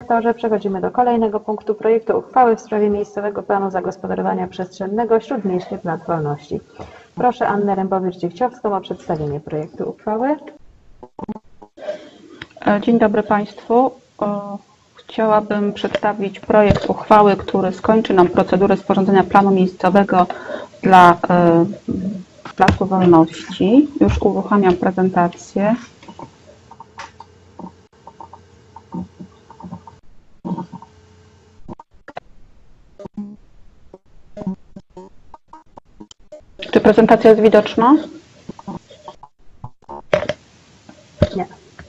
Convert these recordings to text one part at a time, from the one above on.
dyrektorze. Przechodzimy do kolejnego punktu projektu uchwały w sprawie miejscowego planu zagospodarowania przestrzennego Śródmieście Plac Wolności. Proszę Annę Rębowicz-Dziechciowską o przedstawienie projektu uchwały. Dzień dobry Państwu. Chciałabym przedstawić projekt uchwały, który skończy nam procedurę sporządzenia planu miejscowego dla Placu Wolności. Już uruchamiam prezentację. Czy prezentacja jest widoczna? Nie.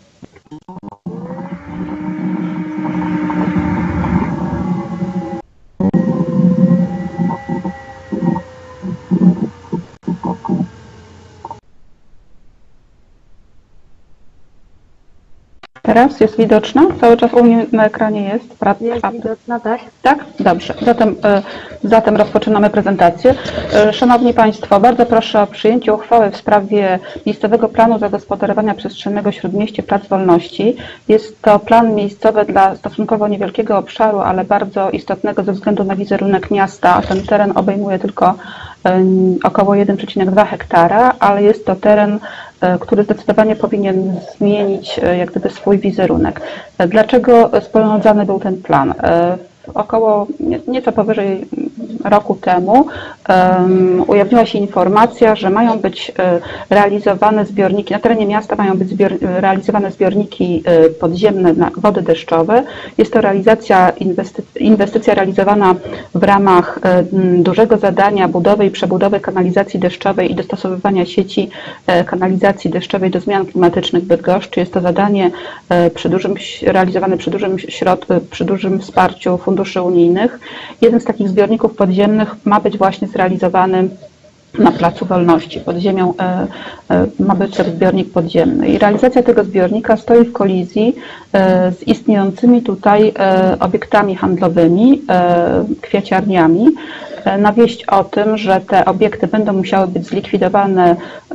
Teraz jest widoczna? Cały czas u mnie na ekranie jest. Jest widoczna, tak? Tak? Dobrze. Zatem rozpoczynamy prezentację. Szanowni Państwo, bardzo proszę o przyjęcie uchwały w sprawie miejscowego planu zagospodarowania przestrzennego Śródmieście Plac Wolności. Jest to plan miejscowy dla stosunkowo niewielkiego obszaru, ale bardzo istotnego ze względu na wizerunek miasta. Ten teren obejmuje tylko około 1,2 hektara, ale jest to teren, który zdecydowanie powinien zmienić jak gdyby swój wizerunek. Dlaczego sporządzany był ten plan? Około nieco powyżej roku temu ujawniła się informacja, że mają być realizowane zbiorniki, na terenie miasta mają być realizowane zbiorniki podziemne na wody deszczowe. Jest to inwestycja realizowana w ramach dużego zadania budowy i przebudowy kanalizacji deszczowej i dostosowywania sieci kanalizacji deszczowej do zmian klimatycznych w Bydgoszczy. Jest to zadanie realizowane przy dużym wsparciu funduszy unijnych. Jeden z takich zbiorników podziemnych ma być właśnie zrealizowany na Placu Wolności. Pod ziemią ma być ten zbiornik podziemny. I realizacja tego zbiornika stoi w kolizji z istniejącymi tutaj obiektami handlowymi, kwiaciarniami. Na wieść o tym, że te obiekty będą musiały być zlikwidowane,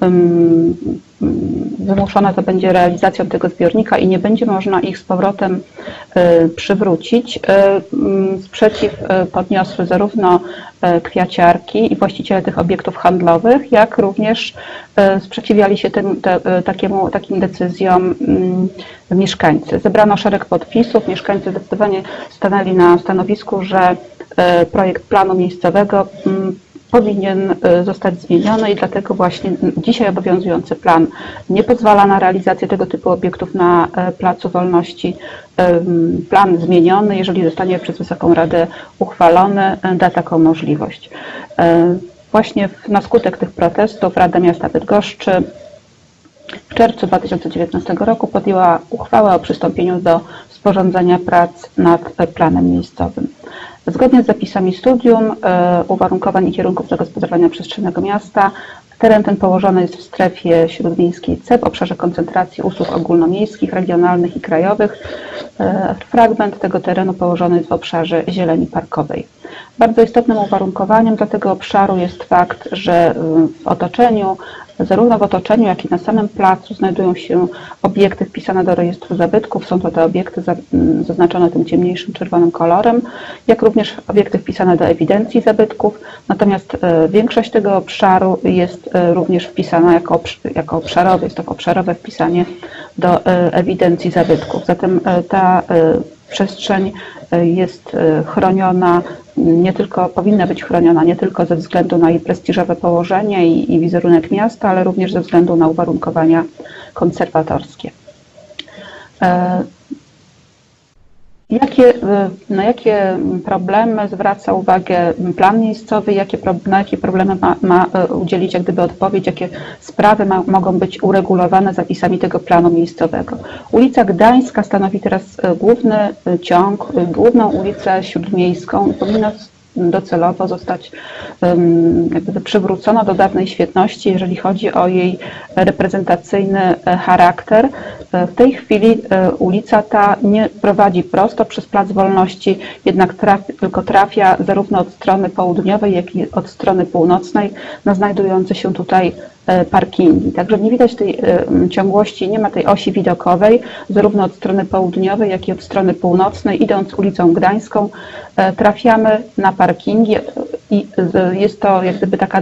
wymuszona to będzie realizacją tego zbiornika i nie będzie można ich z powrotem przywrócić. Sprzeciw podniosły zarówno kwiaciarki i właściciele tych obiektów handlowych, jak również sprzeciwiali się takim decyzjom mieszkańcy. Zebrano szereg podpisów, mieszkańcy zdecydowanie stanęli na stanowisku, że projekt planu miejscowego powinien zostać zmieniony i dlatego właśnie dzisiaj obowiązujący plan nie pozwala na realizację tego typu obiektów na Placu Wolności. Plan zmieniony, jeżeli zostanie przez Wysoką Radę uchwalony, da taką możliwość. Właśnie na skutek tych protestów Rada Miasta Bydgoszczy w czerwcu 2019 roku podjęła uchwałę o przystąpieniu do sporządzenia prac nad planem miejscowym. Zgodnie z zapisami studium, uwarunkowań i kierunków zagospodarowania przestrzennego miasta, teren ten położony jest w strefie śródmiejskiej C w obszarze koncentracji usług ogólnomiejskich, regionalnych i krajowych. Fragment tego terenu położony jest w obszarze zieleni parkowej. Bardzo istotnym uwarunkowaniem dla tego obszaru jest fakt, że zarówno w otoczeniu, jak i na samym placu znajdują się obiekty wpisane do rejestru zabytków. Są to te obiekty zaznaczone tym ciemniejszym czerwonym kolorem, jak również obiekty wpisane do ewidencji zabytków. Natomiast większość tego obszaru jest również wpisana jako obszarowy. Jest to obszarowe wpisanie do ewidencji zabytków. Zatem ta przestrzeń jest chroniona, powinna być chroniona nie tylko ze względu na jej prestiżowe położenie i wizerunek miasta, ale również ze względu na uwarunkowania konserwatorskie. Na jakie problemy zwraca uwagę plan miejscowy, na jakie problemy ma udzielić jak gdyby odpowiedź, jakie sprawy mogą być uregulowane zapisami tego planu miejscowego. Ulica Gdańska stanowi teraz główny ciąg, główną ulicę śródmiejską i powinna docelowo zostać jak gdyby przywrócona do dawnej świetności, jeżeli chodzi o jej reprezentacyjny charakter. W tej chwili ulica ta nie prowadzi prosto przez Plac Wolności, jednak tylko trafia zarówno od strony południowej, jak i od strony północnej na znajdujący się tutaj parkingi. Także nie widać tej ciągłości, nie ma tej osi widokowej, zarówno od strony południowej, jak i od strony północnej. Idąc ulicą Gdańską trafiamy na parkingi i jest to jak gdyby taka,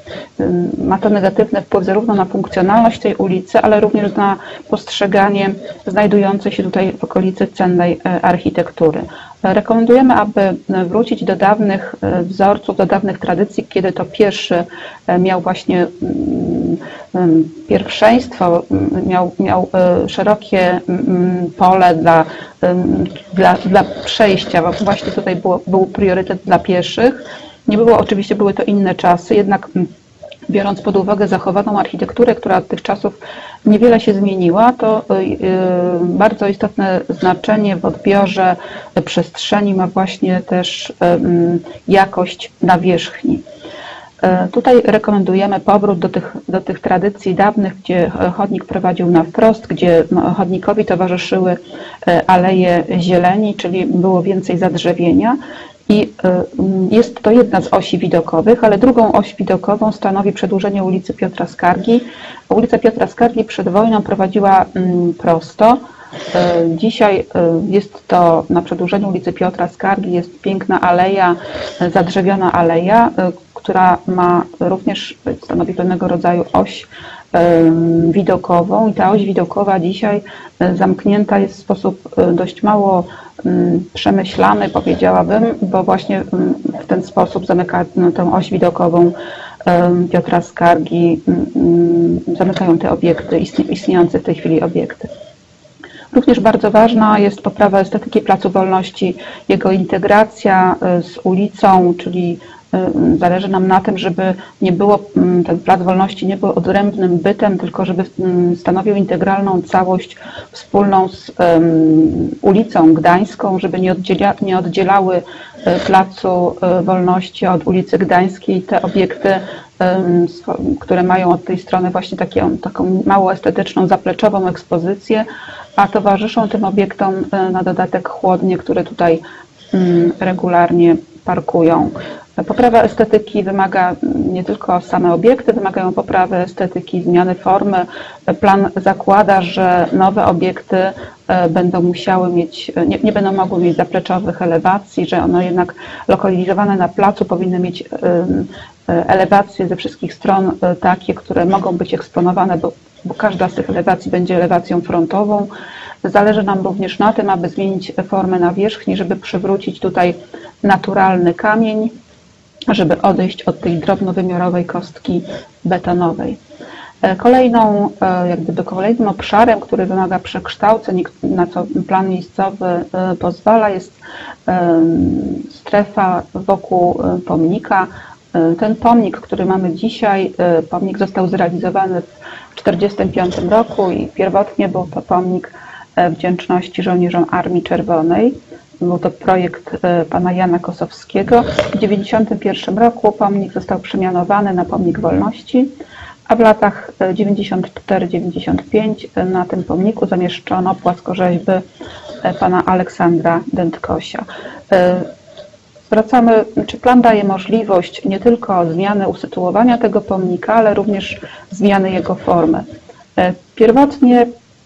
ma to negatywny wpływ zarówno na funkcjonalność tej ulicy, ale również na postrzeganie znajdującej się tutaj w okolicy cennej architektury. Rekomendujemy, aby wrócić do dawnych wzorców, do dawnych tradycji, kiedy to pieszy miał właśnie pierwszeństwo, miał szerokie pole dla przejścia. Właśnie tutaj był priorytet dla pieszych. Nie było, oczywiście były to inne czasy, jednak biorąc pod uwagę zachowaną architekturę, która od tych czasów niewiele się zmieniła, to bardzo istotne znaczenie w odbiorze przestrzeni ma właśnie też jakość nawierzchni. Tutaj rekomendujemy powrót do tych tradycji dawnych, gdzie chodnik prowadził na wprost, gdzie chodnikowi towarzyszyły aleje zieleni, czyli było więcej zadrzewienia. I jest to jedna z osi widokowych, ale drugą oś widokową stanowi przedłużenie ulicy Piotra Skargi. Ulica Piotra Skargi przed wojną prowadziła prosto. Dzisiaj jest to na przedłużeniu ulicy Piotra Skargi jest piękna aleja, zadrzewiona aleja, która ma również stanowi pewnego rodzaju oś widokową i ta oś widokowa dzisiaj zamknięta jest w sposób dość mało przemyślany, powiedziałabym, bo właśnie w ten sposób zamyka tę oś widokową Piotra Skargi, zamykają te obiekty, istniejące w tej chwili obiekty. Również bardzo ważna jest poprawa estetyki Placu Wolności, jego integracja z ulicą, czyli zależy nam na tym, żeby nie było, ten Plac Wolności nie był odrębnym bytem, tylko żeby stanowił integralną całość wspólną z ulicą Gdańską, żeby nie oddzielały Placu Wolności od ulicy Gdańskiej te obiekty, które mają od tej strony właśnie taką mało estetyczną, zapleczową ekspozycję, a towarzyszą tym obiektom na dodatek chłodnie, które tutaj regularnie parkują. Poprawa estetyki wymaga nie tylko same obiekty, wymagają poprawy estetyki, zmiany formy. Plan zakłada, że nowe obiekty będą musiały mieć, nie będą mogły mieć zapleczowych elewacji, że one jednak lokalizowane na placu powinny mieć elewacje ze wszystkich stron takie, które mogą być eksponowane, bo każda z tych elewacji będzie elewacją frontową. Zależy nam również na tym, aby zmienić formę nawierzchni, żeby przywrócić tutaj naturalny kamień, żeby odejść od tej drobnowymiarowej kostki betonowej. Kolejnym obszarem, który wymaga przekształceń, na co plan miejscowy pozwala, jest strefa wokół pomnika. Ten pomnik, który mamy dzisiaj, pomnik został zrealizowany w 1945 roku i pierwotnie był to pomnik wdzięczności żołnierzom Armii Czerwonej. Był to projekt pana Jana Kosowskiego. W 1991 roku pomnik został przemianowany na Pomnik Wolności, a w latach 94-95 na tym pomniku zamieszczono płaskorzeźby pana Aleksandra Dętkosia. Plan daje możliwość nie tylko zmiany usytuowania tego pomnika, ale również zmiany jego formy. Pierwotnie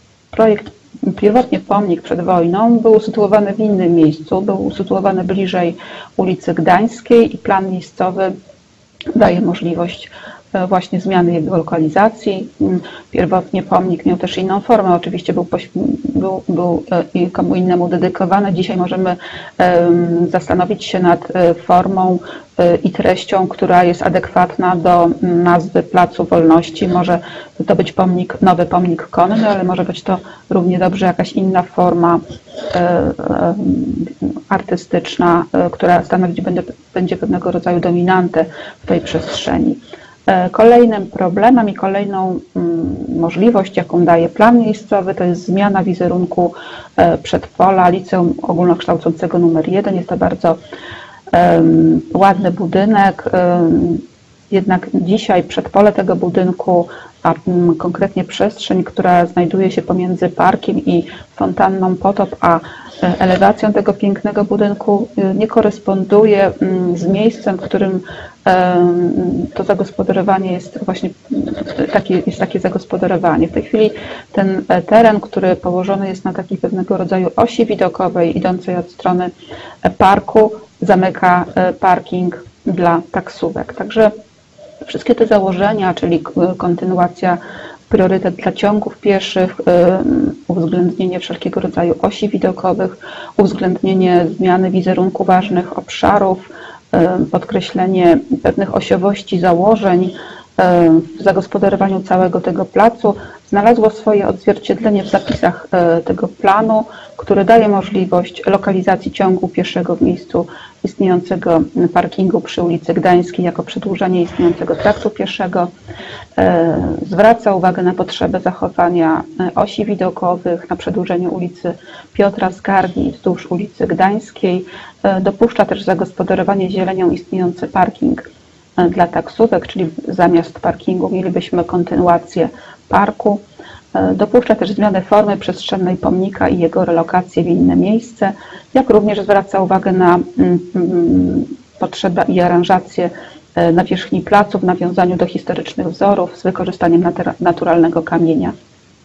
pomnik przed wojną był usytuowany w innym miejscu, był usytuowany bliżej ulicy Gdańskiej i plan miejscowy daje możliwość właśnie zmiany jego lokalizacji. Pierwotnie pomnik miał też inną formę, oczywiście był komu innemu dedykowany. Dzisiaj możemy zastanowić się nad formą i treścią, która jest adekwatna do nazwy Placu Wolności. Może to być nowy pomnik konny, ale może być to równie dobrze jakaś inna forma artystyczna, która stanowić będzie pewnego rodzaju dominantę w tej przestrzeni. Kolejnym problemem i kolejną możliwość, jaką daje plan miejscowy, to jest zmiana wizerunku przedpola Liceum Ogólnokształcącego nr 1. Jest to bardzo ładny budynek jednak dzisiaj przedpole tego budynku, a konkretnie przestrzeń, która znajduje się pomiędzy parkiem i fontanną Potop, a elewacją tego pięknego budynku nie koresponduje z miejscem, w którym to zagospodarowanie jest właśnie takie zagospodarowanie. W tej chwili ten teren, który położony jest na takiej pewnego rodzaju osi widokowej idącej od strony parku, zamyka parking dla taksówek. Także wszystkie te założenia, czyli kontynuacja, priorytet dla ciągów pieszych, uwzględnienie wszelkiego rodzaju osi widokowych, uwzględnienie zmiany wizerunku ważnych obszarów, podkreślenie pewnych osiowości założeń w zagospodarowaniu całego tego placu znalazło swoje odzwierciedlenie w zapisach tego planu, który daje możliwość lokalizacji ciągu pieszego w miejscu istniejącego parkingu przy ulicy Gdańskiej jako przedłużenie istniejącego traktu pieszego. Zwraca uwagę na potrzebę zachowania osi widokowych na przedłużeniu ulicy Piotra Skargi wzdłuż ulicy Gdańskiej. Dopuszcza też zagospodarowanie zielenią istniejący parking dla taksówek, czyli zamiast parkingu mielibyśmy kontynuację parku. Dopuszcza też zmianę formy przestrzennej pomnika i jego relokację w inne miejsce, jak również zwraca uwagę na potrzebę i aranżację nawierzchni placu w nawiązaniu do historycznych wzorów z wykorzystaniem naturalnego kamienia.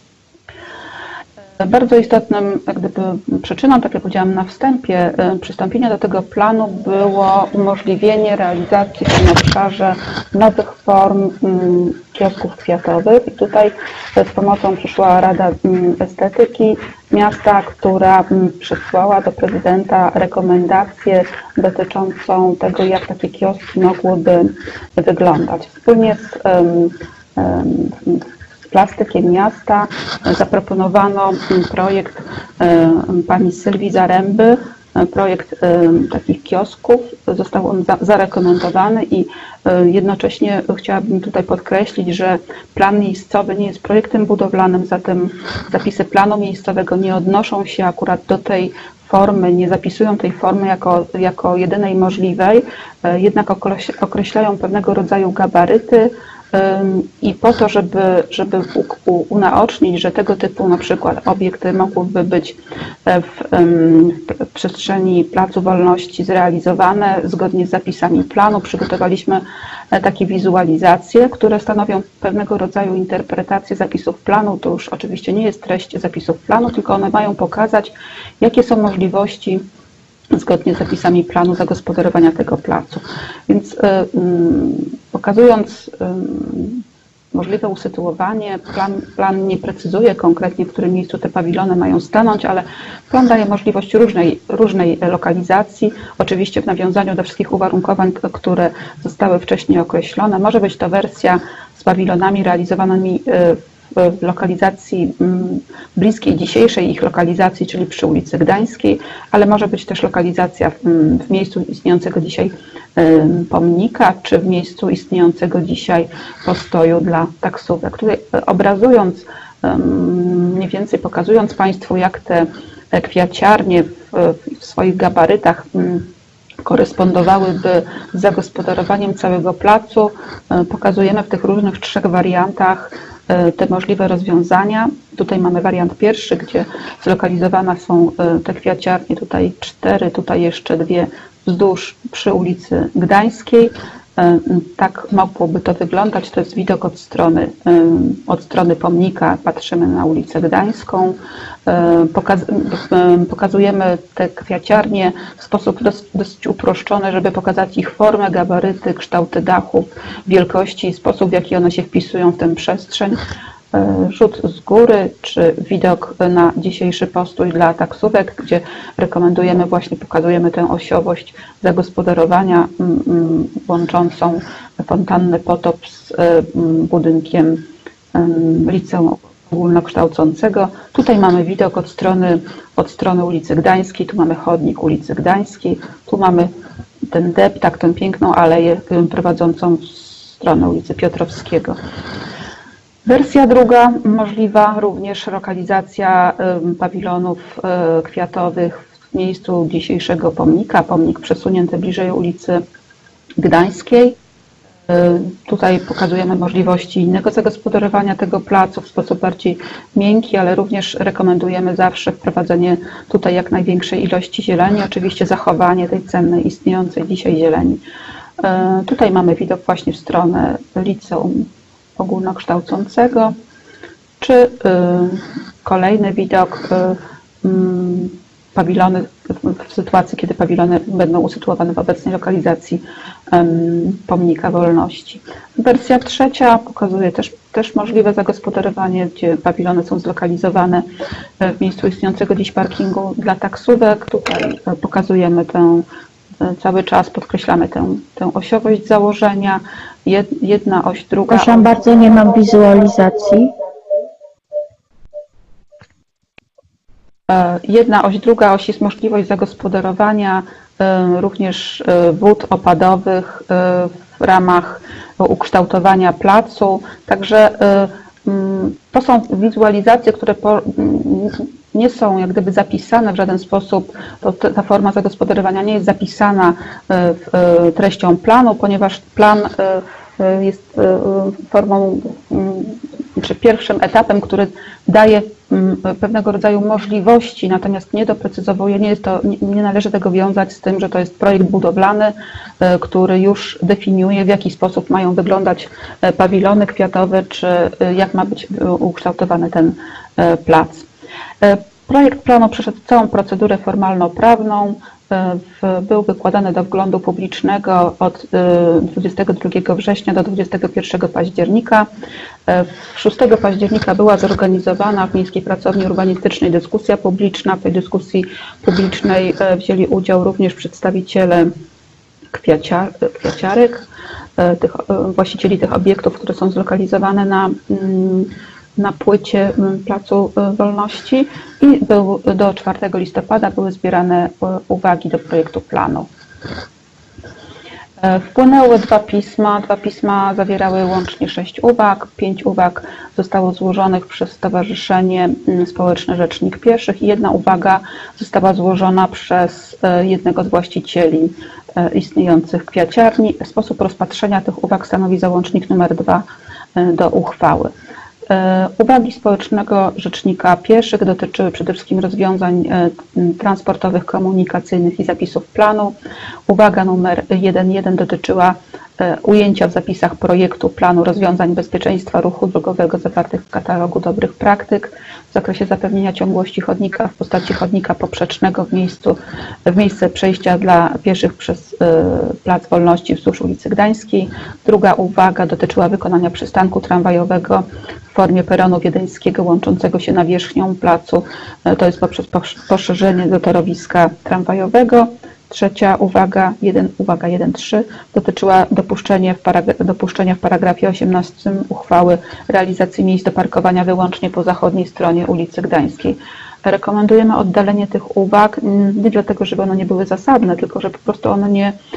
Bardzo istotnym przyczyną, tak jak powiedziałam na wstępie, przystąpienia do tego planu było umożliwienie realizacji w tym obszarze nowych form kiosków kwiatowych. I tutaj z pomocą przyszła Rada Estetyki Miasta, która przesłała do prezydenta rekomendację dotyczącą tego, jak takie kioski mogłyby wyglądać. Wspólnie z Plastykiem Miasta zaproponowano projekt pani Sylwii Zaręby, projekt takich kiosków. Został on zarekomendowany i jednocześnie chciałabym tutaj podkreślić, że plan miejscowy nie jest projektem budowlanym, zatem zapisy planu miejscowego nie odnoszą się akurat do tej formy, nie zapisują tej formy jako jedynej możliwej, jednak określają pewnego rodzaju gabaryty, i po to, żeby unaocznić, że tego typu na przykład obiekty mogłyby być w przestrzeni Placu Wolności zrealizowane zgodnie z zapisami planu, przygotowaliśmy takie wizualizacje, które stanowią pewnego rodzaju interpretację zapisów planu. To już oczywiście nie jest treść zapisów planu, tylko one mają pokazać, jakie są możliwości zgodnie z zapisami planu zagospodarowania tego placu. Więc pokazując możliwe usytuowanie, plan nie precyzuje konkretnie, w którym miejscu te pawilony mają stanąć, ale plan daje możliwość różnej lokalizacji, oczywiście w nawiązaniu do wszystkich uwarunkowań, które zostały wcześniej określone. Może być to wersja z pawilonami realizowanymi w lokalizacji bliskiej dzisiejszej ich lokalizacji, czyli przy ulicy Gdańskiej, ale może być też lokalizacja w miejscu istniejącego dzisiaj pomnika, czy w miejscu istniejącego dzisiaj postoju dla taksówek. Tutaj obrazując, mniej więcej pokazując Państwu, jak te kwiaciarnie w swoich gabarytach korespondowałyby z zagospodarowaniem całego placu, pokazujemy w tych różnych 3 wariantach te możliwe rozwiązania. Tutaj mamy wariant pierwszy, gdzie zlokalizowane są te kwiaciarnie, tutaj 4, tutaj jeszcze 2 wzdłuż przy ulicy Gdańskiej. Tak mogłoby to wyglądać. To jest widok od strony pomnika. Patrzymy na ulicę Gdańską. Pokazujemy te kwiaciarnie w sposób dosyć uproszczony, żeby pokazać ich formę, gabaryty, kształty dachów, wielkości i sposób, w jaki one się wpisują w tę przestrzeń. Rzut z góry, czy widok na dzisiejszy postój dla taksówek, gdzie rekomendujemy, właśnie pokazujemy tę osiowość zagospodarowania łączącą fontannę Potop z budynkiem liceum ogólnokształcącego. Tutaj mamy widok od strony ulicy Gdańskiej, tu mamy chodnik ulicy Gdańskiej, tu mamy ten deptak, tę piękną aleję prowadzącą w stronę ulicy Piotrowskiego. Wersja druga możliwa, również lokalizacja pawilonów kwiatowych w miejscu dzisiejszego pomnika, pomnik przesunięty bliżej ulicy Gdańskiej. Tutaj pokazujemy możliwości innego zagospodarowania tego placu w sposób bardziej miękki, ale również rekomendujemy zawsze wprowadzenie tutaj jak największej ilości zieleni, oczywiście zachowanie tej cennej, istniejącej dzisiaj zieleni. Tutaj mamy widok właśnie w stronę liceum ogólnokształcącego, czy kolejny widok pawilony, w sytuacji, kiedy pawilony będą usytuowane w obecnej lokalizacji Pomnika Wolności. Wersja trzecia pokazuje też możliwe zagospodarowanie, gdzie pawilony są zlokalizowane w miejscu istniejącego dziś parkingu dla taksówek. Tutaj pokazujemy cały czas podkreślamy tę osiowość założenia. Jedna oś, druga. Proszę bardzo, nie mam wizualizacji. Jedna oś, druga oś jest możliwość zagospodarowania również wód opadowych w ramach ukształtowania placu. Także to są wizualizacje, które nie są jak gdyby zapisane w żaden sposób, ta forma zagospodarowania nie jest zapisana treścią planu, ponieważ plan jest formą, czy pierwszym etapem, który daje pewnego rodzaju możliwości, natomiast nie doprecyzowuje, nie należy tego wiązać z tym, że to jest projekt budowlany, który już definiuje, w jaki sposób mają wyglądać pawilony kwiatowe, czy jak ma być ukształtowany ten plac. Projekt planu przeszedł całą procedurę formalno-prawną, był wykładany do wglądu publicznego od 22 września do 21 października. 6 października była zorganizowana w Miejskiej Pracowni Urbanistycznej dyskusja publiczna. W tej dyskusji publicznej wzięli udział również przedstawiciele kwiaciarek, właścicieli tych obiektów, które są zlokalizowane na płycie Placu Wolności i do 4 listopada były zbierane uwagi do projektu planu. Wpłynęły dwa pisma zawierały łącznie 6 uwag, 5 uwag zostało złożonych przez Stowarzyszenie Społeczne Rzecznik Pieszych i 1 uwaga została złożona przez jednego z właścicieli istniejących kwiaciarni. Sposób rozpatrzenia tych uwag stanowi załącznik nr 2 do uchwały. Uwagi Społecznego Rzecznika Pieszych dotyczyły przede wszystkim rozwiązań transportowych, komunikacyjnych i zapisów planu. Uwaga numer 1.1 dotyczyła ujęcia w zapisach projektu planu rozwiązań bezpieczeństwa ruchu drogowego zawartych w katalogu dobrych praktyk w zakresie zapewnienia ciągłości chodnika w postaci chodnika poprzecznego w miejsce przejścia dla pieszych przez Plac Wolności wzdłuż ulicy Gdańskiej. Druga uwaga dotyczyła wykonania przystanku tramwajowego w formie peronu wiedeńskiego łączącego się nawierzchnią placu, to jest poprzez poszerzenie do torowiska tramwajowego. Trzecia uwaga, uwaga 1.3 dotyczyła dopuszczenia w paragrafie 18 uchwały realizacji miejsc do parkowania wyłącznie po zachodniej stronie ulicy Gdańskiej. Rekomendujemy oddalenie tych uwag, nie dlatego, żeby one nie były zasadne, tylko że po prostu one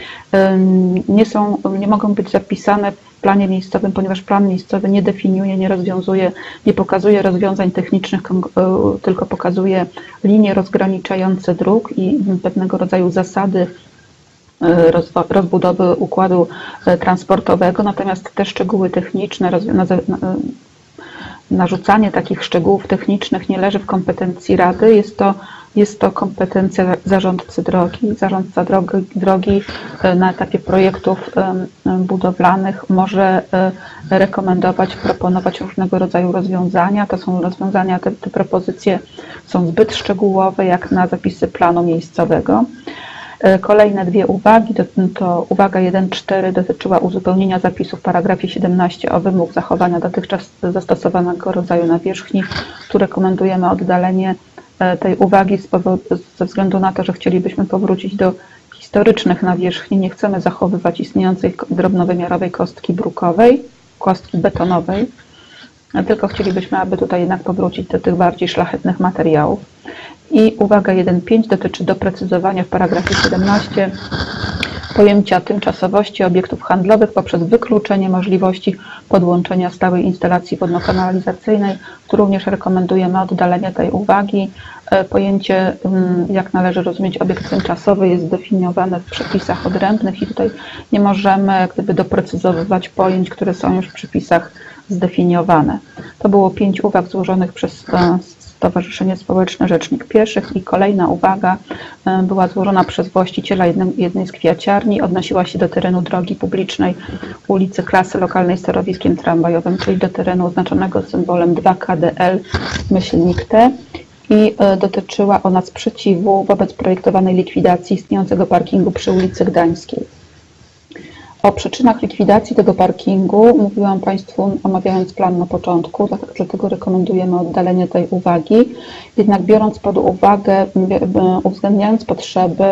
nie mogą być zapisane w planie miejscowym, ponieważ plan miejscowy nie definiuje, nie rozwiązuje, nie pokazuje rozwiązań technicznych, tylko pokazuje linie rozgraniczające dróg i pewnego rodzaju zasady rozbudowy układu transportowego, natomiast te szczegóły techniczne, narzucanie takich szczegółów technicznych nie leży w kompetencji Rady, jest to kompetencja zarządcy drogi. Zarządca drogi na etapie projektów budowlanych może rekomendować, proponować różnego rodzaju rozwiązania. To są rozwiązania, te propozycje są zbyt szczegółowe jak na zapisy planu miejscowego. Kolejne 2 uwagi, to uwaga 1.4 dotyczyła uzupełnienia zapisu w paragrafie 17 o wymóg zachowania dotychczas zastosowanego rodzaju nawierzchni. Tu rekomendujemy oddalenie tej uwagi ze względu na to, że chcielibyśmy powrócić do historycznych nawierzchni. Nie chcemy zachowywać istniejącej drobnowymiarowej kostki brukowej, kostki betonowej, tylko chcielibyśmy, aby tutaj jednak powrócić do tych bardziej szlachetnych materiałów. I uwaga 1.5 dotyczy doprecyzowania w paragrafie 17 pojęcia tymczasowości obiektów handlowych poprzez wykluczenie możliwości podłączenia stałej instalacji wodno-kanalizacyjnej. Tu również rekomendujemy oddalenie tej uwagi. Pojęcie, jak należy rozumieć obiekt tymczasowy, jest zdefiniowane w przepisach odrębnych i tutaj nie możemy jak gdyby doprecyzowywać pojęć, które są już w przepisach zdefiniowane. To było 5 uwag złożonych przez Stowarzyszenie Społeczne Rzecznik Pieszych i kolejna uwaga była złożona przez właściciela jednej z kwiaciarni, odnosiła się do terenu drogi publicznej ulicy Klasy Lokalnej z torowiskiem tramwajowym, czyli do terenu oznaczonego symbolem 2KDL-T i dotyczyła ona sprzeciwu wobec projektowanej likwidacji istniejącego parkingu przy ulicy Gdańskiej. O przyczynach likwidacji tego parkingu mówiłam Państwu, omawiając plan na początku, dlatego rekomendujemy oddalenie tej uwagi. Jednak biorąc pod uwagę, uwzględniając potrzeby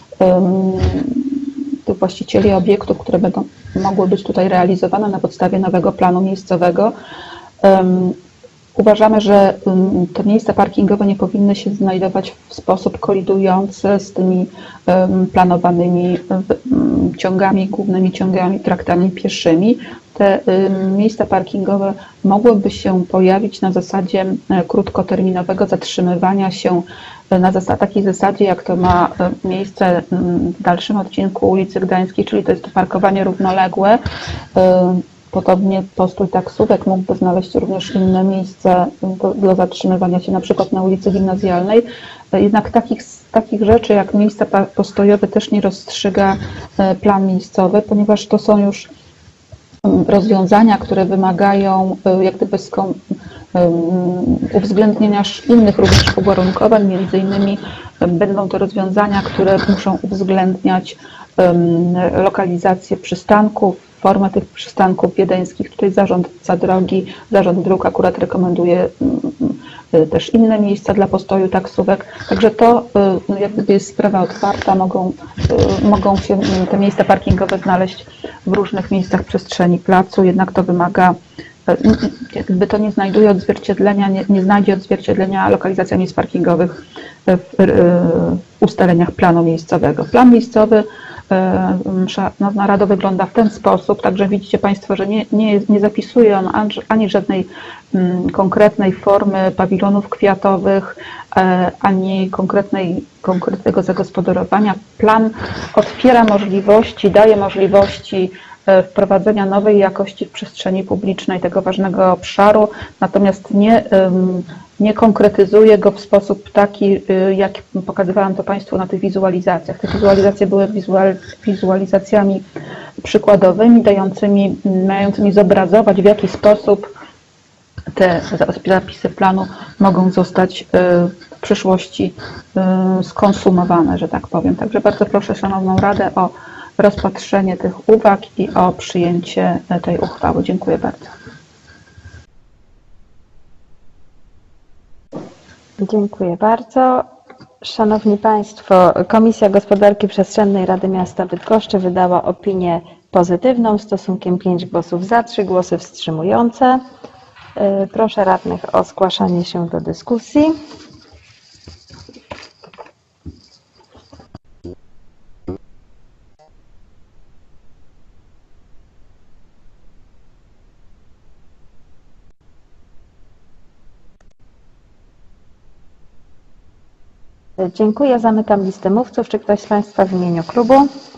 tych właścicieli obiektów, które będą mogły być tutaj realizowane na podstawie nowego planu miejscowego, uważamy, że te miejsca parkingowe nie powinny się znajdować w sposób kolidujący z tymi planowanymi ciągami, głównymi ciągami, traktami pieszymi. Te miejsca parkingowe mogłyby się pojawić na zasadzie krótkoterminowego zatrzymywania się na takiej zasadzie, jak to ma miejsce w dalszym odcinku ulicy Gdańskiej, czyli to jest to parkowanie równoległe. Podobnie postój taksówek mógłby znaleźć również inne miejsce do zatrzymywania się, na przykład na ulicy Gimnazjalnej. Jednak takich rzeczy jak miejsca postojowe też nie rozstrzyga plan miejscowy, ponieważ to są już rozwiązania, które wymagają jak gdyby uwzględnienia innych również uwarunkowań, między innymi będą to rozwiązania, które muszą uwzględniać lokalizację przystanków, formę tych przystanków wiedeńskich. Tutaj Zarząd Dróg akurat rekomenduje też inne miejsca dla postoju taksówek. Także to jak gdyby jest sprawa otwarta, mogą się te miejsca parkingowe znaleźć w różnych miejscach przestrzeni placu, jednak to wymaga, jakby to nie znajduje odzwierciedlenia, nie znajdzie odzwierciedlenia lokalizacja miejsc parkingowych w ustaleniach planu miejscowego. Plan miejscowy narado wygląda w ten sposób, także widzicie Państwo, że nie zapisuje on ani żadnej konkretnej formy pawilonów kwiatowych, ani konkretnego zagospodarowania. Plan otwiera możliwości, daje możliwości wprowadzenia nowej jakości w przestrzeni publicznej tego ważnego obszaru, natomiast nie konkretyzuje go w sposób taki, jak pokazywałam to Państwu na tych wizualizacjach. Te wizualizacje były wizualizacjami przykładowymi, mającymi zobrazować, w jaki sposób te zapisy planu mogą zostać w przyszłości skonsumowane, że tak powiem. Także bardzo proszę Szanowną Radę o rozpatrzenie tych uwag i o przyjęcie tej uchwały. Dziękuję bardzo. Dziękuję bardzo. Szanowni Państwo, Komisja Gospodarki Przestrzennej Rady Miasta Bydgoszczy wydała opinię pozytywną stosunkiem 5 głosów za, 3 głosy wstrzymujące. Proszę radnych o zgłaszanie się do dyskusji. Dziękuję. Zamykam listę mówców. Czy ktoś z Państwa w imieniu klubu?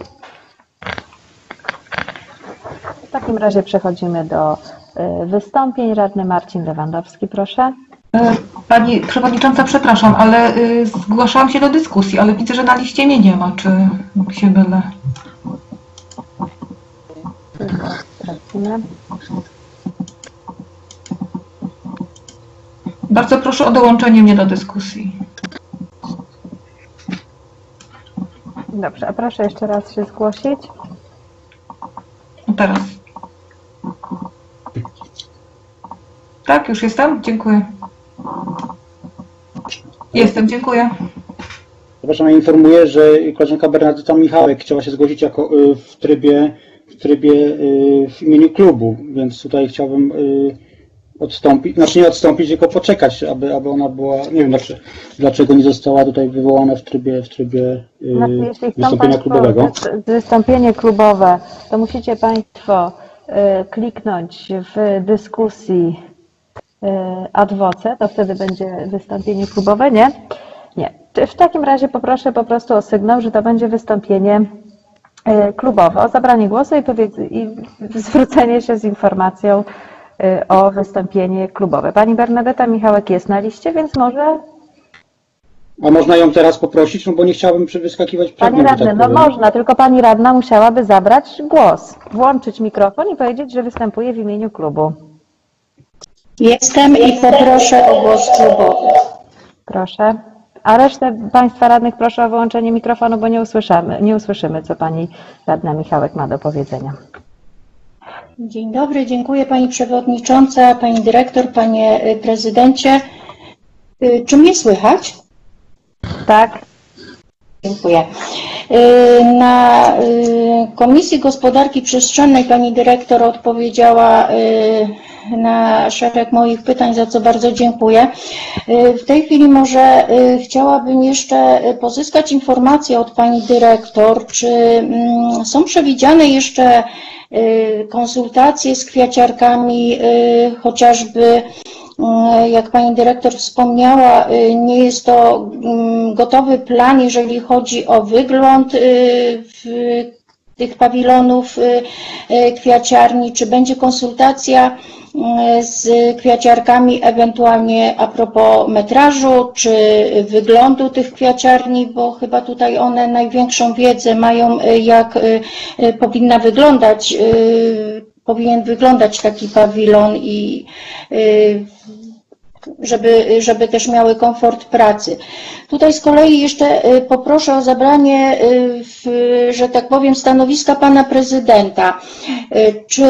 W takim razie przechodzimy do wystąpień. Radny Marcin Lewandowski, proszę. Pani Przewodnicząca, przepraszam, ale zgłaszałam się do dyskusji, ale widzę, że na liście mnie nie ma. Czy się mylę? Sprawdzimy. Bardzo proszę o dołączenie mnie do dyskusji. Dobrze, a proszę jeszcze raz się zgłosić. No teraz. Tak, już jestem? Dziękuję. Jestem, dziękuję. Przepraszam, ja informuję, że koleżanka Bernadetta Michałek chciała się zgłosić jako w imieniu klubu, więc tutaj chciałbym odstąpić, znaczy nie odstąpić, tylko poczekać, aby ona była, nie wiem dlaczego nie została tutaj wywołana w trybie Znaczy, jeśli chcą wystąpienia Państwo klubowego. wystąpienie klubowe, to musicie Państwo kliknąć w dyskusji ad voce, to wtedy będzie wystąpienie klubowe, nie? Nie. W takim razie poproszę po prostu o sygnał, że to będzie wystąpienie klubowe, o zabranie głosu i zwrócenie się z informacją o wystąpienie klubowe. Pani Bernadeta Michałek jest na liście, więc może... A można ją teraz poprosić, no bo nie chciałbym wyskakiwać przed Pani nią, że radny, tak no powiem. można, tylko pani radna musiałaby zabrać głos, włączyć mikrofon i powiedzieć, że występuje w imieniu klubu. Jestem i poproszę o głos klubowy. Proszę. A resztę Państwa radnych proszę o wyłączenie mikrofonu, bo nie usłyszymy, co Pani radna Michałek ma do powiedzenia. Dzień dobry, dziękuję Pani Przewodnicząca, Pani Dyrektor, Panie Prezydencie. Czy mnie słychać? Tak? Dziękuję. Na Komisji Gospodarki Przestrzennej Pani Dyrektor odpowiedziała na szereg moich pytań, za co bardzo dziękuję. W tej chwili może chciałabym jeszcze pozyskać informację od Pani Dyrektor, czy są przewidziane jeszcze konsultacje z kwiaciarkami, chociażby jak Pani Dyrektor wspomniała, nie jest to gotowy plan, jeżeli chodzi o wygląd tych pawilonów kwiaciarni, czy będzie konsultacja z kwiaciarkami ewentualnie a propos metrażu, czy wyglądu tych kwiaciarni, bo chyba tutaj one największą wiedzę mają, jak powinien wyglądać taki pawilon i żeby też miały komfort pracy. Tutaj z kolei jeszcze poproszę o zabranie, że tak powiem, stanowiska Pana Prezydenta. Czy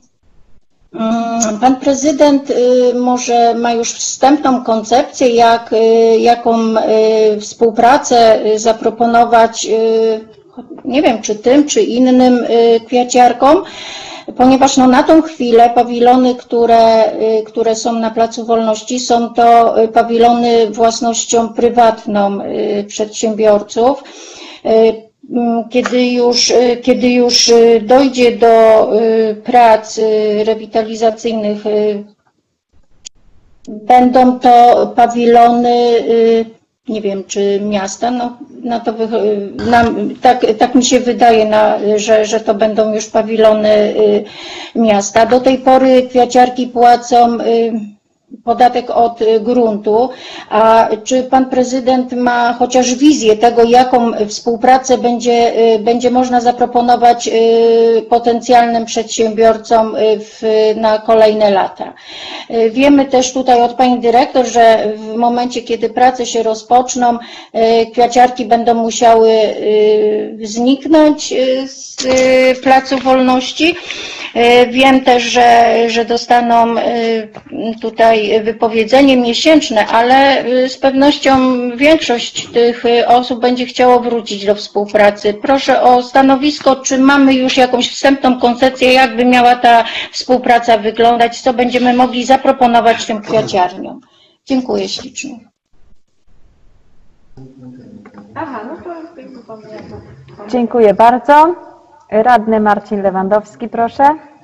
Pan Prezydent może ma już wstępną koncepcję, jaką współpracę zaproponować, nie wiem, czy tym, czy innym kwiaciarkom, ponieważ no, na tą chwilę pawilony, które są na Placu Wolności, są to pawilony własnością prywatną przedsiębiorców. Kiedy już dojdzie do prac rewitalizacyjnych, będą to pawilony, nie wiem, czy miasta, tak mi się wydaje, że to będą już pawilony miasta. Do tej pory kwiaciarki płacą podatek od gruntu, a czy Pan Prezydent ma chociaż wizję tego, jaką współpracę będzie można zaproponować potencjalnym przedsiębiorcom na kolejne lata? Wiemy też tutaj od Pani Dyrektor, że w momencie, kiedy prace się rozpoczną, kwiaciarki będą musiały zniknąć z Placu Wolności. Wiem też, że dostaną tutaj wypowiedzenie miesięczne, ale z pewnością większość tych osób będzie chciało wrócić do współpracy. Proszę o stanowisko, czy mamy już jakąś wstępną koncepcję, jakby miała ta współpraca wyglądać, co będziemy mogli zaproponować tym kwiaciarniom. Dziękuję ślicznie. Dziękuję bardzo. Radny Marcin Lewandowski, proszę.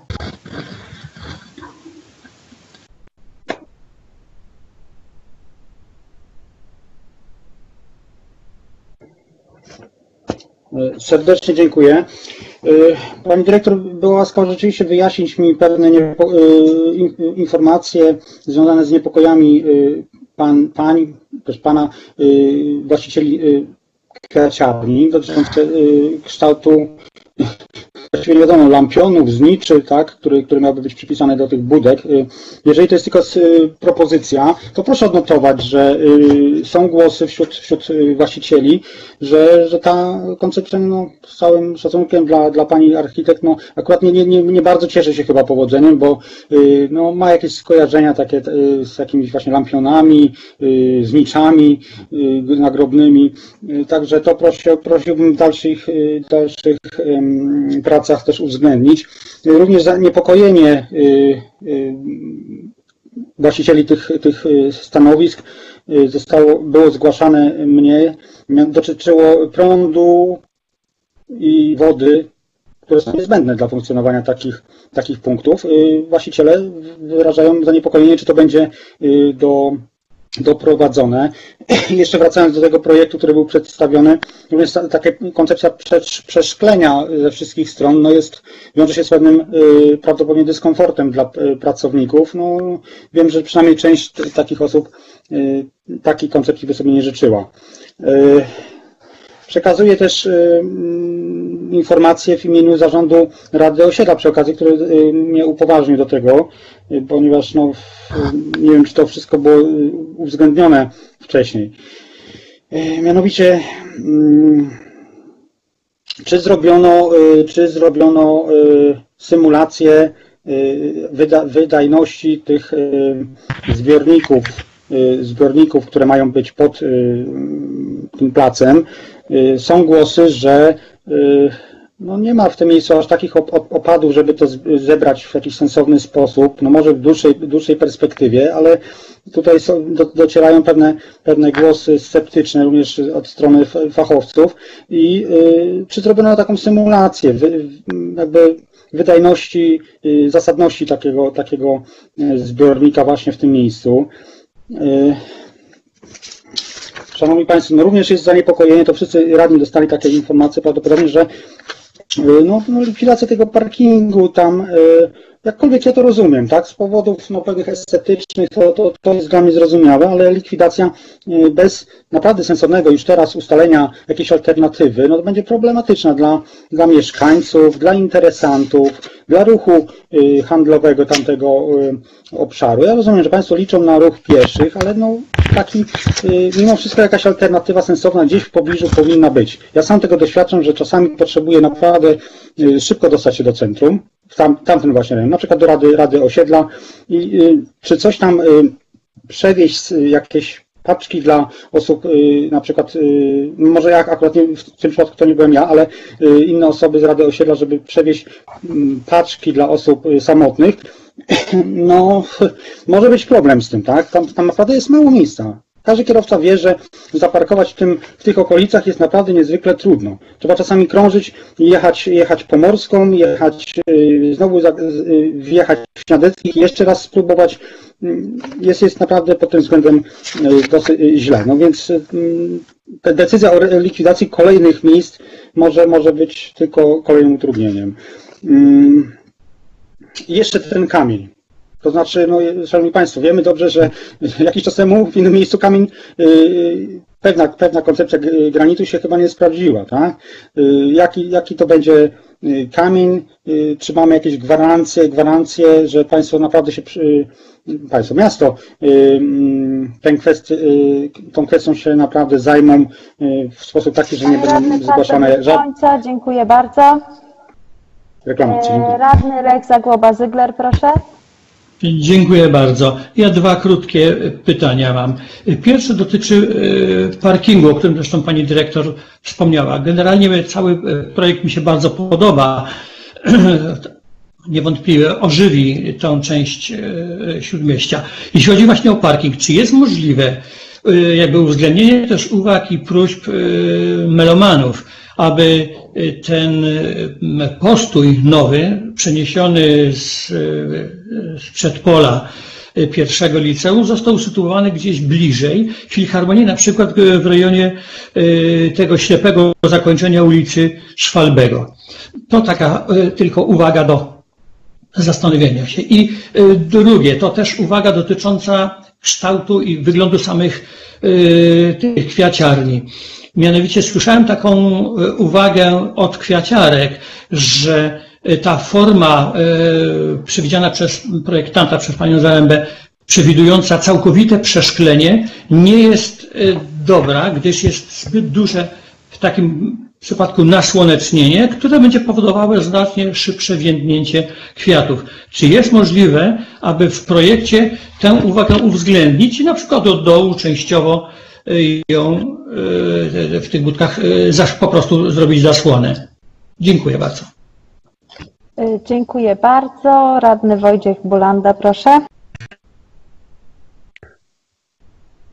Serdecznie dziękuję. Pani dyrektor była łaskawa rzeczywiście wyjaśnić mi pewne informacje związane z niepokojami pań, też pana właścicieli kwiaciarni dotyczące kształtu, właściwie nie wiadomo, lampionów, zniczy, tak, który miałby być przypisany do tych budek. Jeżeli to jest tylko propozycja, to proszę odnotować, że są głosy wśród właścicieli, że ta koncepcja, no, z całym szacunkiem dla pani architekt, no, akurat nie bardzo cieszy się chyba powodzeniem, bo no, ma jakieś skojarzenia takie z jakimiś właśnie lampionami, zniczami nagrobnymi. Także to prosiłbym w dalszych pracach też uwzględnić. Również zaniepokojenie właścicieli tych stanowisk było zgłaszane mnie, dotyczyło prądu i wody, które są niezbędne dla funkcjonowania takich punktów. Właściciele wyrażają zaniepokojenie, czy to będzie doprowadzone. Jeszcze wracając do tego projektu, który był przedstawiony, również taka koncepcja przeszklenia ze wszystkich stron wiąże się z pewnym prawdopodobnie dyskomfortem dla pracowników. No, wiem, że przynajmniej część takich osób takiej koncepcji by sobie nie życzyła. Przekazuję też informację w imieniu zarządu Rady Osiedla przy okazji, który mnie upoważnił do tego, ponieważ no, nie wiem, czy to wszystko było uwzględnione wcześniej. Mianowicie, czy zrobiono symulację wydajności tych zbiorników, które mają być pod tym placem. Są głosy, że no nie ma w tym miejscu aż takich opadów, żeby to zebrać w jakiś sensowny sposób, no może w dłuższej perspektywie, ale tutaj docierają pewne głosy sceptyczne również od strony fachowców i czy zrobiono taką symulację jakby wydajności, zasadności takiego zbiornika właśnie w tym miejscu. Szanowni Państwo, no również jest zaniepokojenie, to wszyscy radni dostali takie informacje prawdopodobnie, że no, likwidacja tego parkingu tam, jakkolwiek ja to rozumiem, tak, z powodów no, pewnych estetycznych, to jest dla mnie zrozumiałe, ale likwidacja bez naprawdę sensownego już teraz ustalenia jakiejś alternatywy, no to będzie problematyczna dla mieszkańców, dla interesantów, dla ruchu handlowego tamtego obszaru. Ja rozumiem, że Państwo liczą na ruch pieszych, ale no taki, mimo wszystko jakaś alternatywa sensowna gdzieś w pobliżu powinna być. Ja sam tego doświadczam, że czasami potrzebuję naprawdę szybko dostać się do centrum, w tamtym właśnie rejonie, na przykład do Rady Osiedla i czy coś tam przewieźć, jakieś paczki dla osób, na przykład, może ja akurat w tym przypadku to nie byłem ja, ale inne osoby z Rady Osiedla, żeby przewieźć paczki dla osób samotnych, no może być problem z tym, tak? Tam naprawdę jest mało miejsca. Każdy kierowca wie, że zaparkować w tych okolicach jest naprawdę niezwykle trudno. Trzeba czasami krążyć, jechać Pomorską, znowu wjechać w Śniadeckich i jeszcze raz spróbować. Jest naprawdę pod tym względem dosyć źle. No więc decyzja o likwidacji kolejnych miejsc może być tylko kolejnym utrudnieniem. I jeszcze ten kamień. To znaczy, no, Szanowni Państwo, wiemy dobrze, że jakiś czas temu w innym miejscu kamień, pewna koncepcja granitu się chyba nie sprawdziła, tak? Jaki to będzie kamień? Czy mamy jakieś gwarancje, że Państwo naprawdę miasto tą kwestią się naprawdę zajmą w sposób taki, że nie będą zgłaszane żadne... Dziękuję bardzo. Reklamacje. Radny Lech Zagłoba-Zygler, proszę. Dziękuję bardzo. Ja dwa krótkie pytania mam. Pierwsze dotyczy parkingu, o którym zresztą pani dyrektor wspomniała. Generalnie cały projekt mi się bardzo podoba. Niewątpliwie ożywi tą część Śródmieścia. Jeśli chodzi właśnie o parking, czy jest możliwe jakby uwzględnienie też uwag i próśb melomanów, aby ten postój nowy, przeniesiony z przedpola pierwszego liceum, został usytuowany gdzieś bliżej Filharmonii, na przykład w rejonie tego ślepego zakończenia ulicy Szwalbego. To taka tylko uwaga do zastanowienia się. I drugie, to też uwaga dotycząca kształtu i wyglądu samych tych kwiaciarni. Mianowicie słyszałem taką uwagę od kwiaciarek, że ta forma przewidziana przez projektanta, przez panią Zarębę, przewidująca całkowite przeszklenie, nie jest dobra, gdyż jest zbyt duże w takim przypadku nasłonecznienie, które będzie powodowało znacznie szybsze więdnięcie kwiatów. Czy jest możliwe, aby w projekcie tę uwagę uwzględnić i na przykład od dołu częściowo ją w tych budkach po prostu zrobić zasłonę? Dziękuję bardzo. Dziękuję bardzo. Radny Wojciech Bulanda, proszę.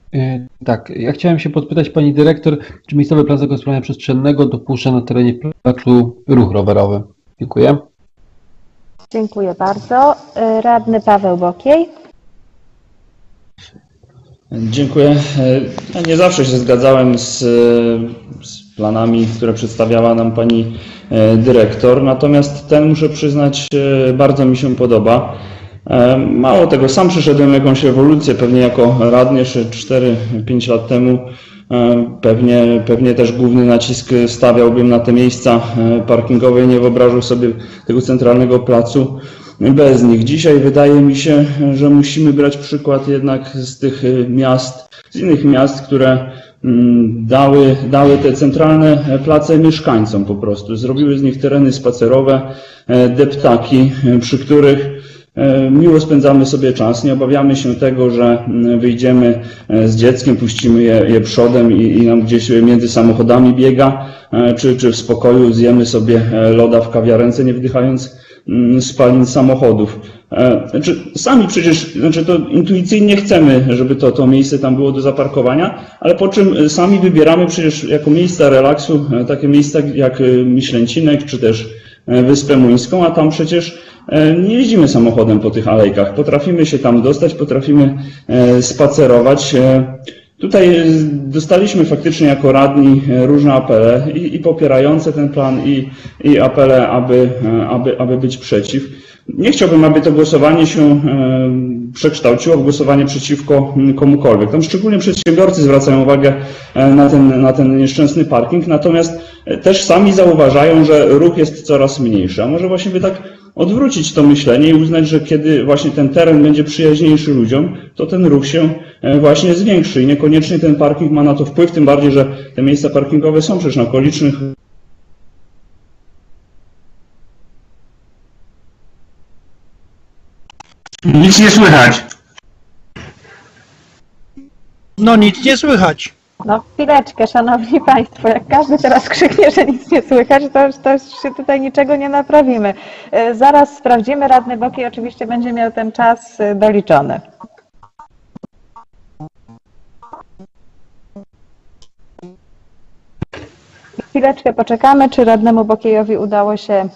Tak, ja chciałem się podpytać pani dyrektor, czy miejscowy plan zagospodarowania przestrzennego dopuszcza na terenie placu ruch rowerowy? Dziękuję. Dziękuję bardzo. Radny Paweł Bokiej. Dziękuję. Ja nie zawsze się zgadzałem z planami, które przedstawiała nam pani dyrektor, natomiast ten, muszę przyznać, bardzo mi się podoba. Mało tego, sam przeszedłem jakąś ewolucję, pewnie jako radny jeszcze 4-5 lat temu. Pewnie też główny nacisk stawiałbym na te miejsca parkingowe i nie wyobrażał sobie tego centralnego placu bez nich. Dzisiaj wydaje mi się, że musimy brać przykład jednak z tych miast, z innych miast, które dały te centralne place mieszkańcom po prostu. Zrobiły z nich tereny spacerowe, deptaki, przy których miło spędzamy sobie czas, nie obawiamy się tego, że wyjdziemy z dzieckiem, puścimy je przodem i nam gdzieś między samochodami biega, czy w spokoju zjemy sobie loda w kawiarence, nie wdychając spalin samochodów. Sami przecież, to intuicyjnie chcemy, żeby to miejsce tam było do zaparkowania, ale po czym sami wybieramy przecież jako miejsca relaksu takie miejsca jak Myślęcinek, czy też Wyspę Młyńską, a tam przecież nie jeździmy samochodem po tych alejkach. Potrafimy się tam dostać, potrafimy spacerować. Tutaj dostaliśmy faktycznie jako radni różne apele i popierające ten plan i apele, aby być przeciw. Nie chciałbym, aby to głosowanie się przekształciło w głosowanie przeciwko komukolwiek. Tam szczególnie przedsiębiorcy zwracają uwagę na ten nieszczęsny parking, natomiast też sami zauważają, że ruch jest coraz mniejszy. A może właśnie by tak odwrócić to myślenie i uznać, że kiedy właśnie ten teren będzie przyjaźniejszy ludziom, to ten ruch się właśnie zwiększy i niekoniecznie ten parking ma na to wpływ, tym bardziej, że te miejsca parkingowe są przecież na okolicznych. Nic nie słychać. No nic nie słychać. No chwileczkę, szanowni państwo, jak każdy teraz krzyknie, że nic nie słychać, to już się tutaj niczego nie naprawimy. Zaraz sprawdzimy, radny Bokiej oczywiście będzie miał ten czas doliczony. Chwileczkę poczekamy, czy radnemu Bokiejowi udało się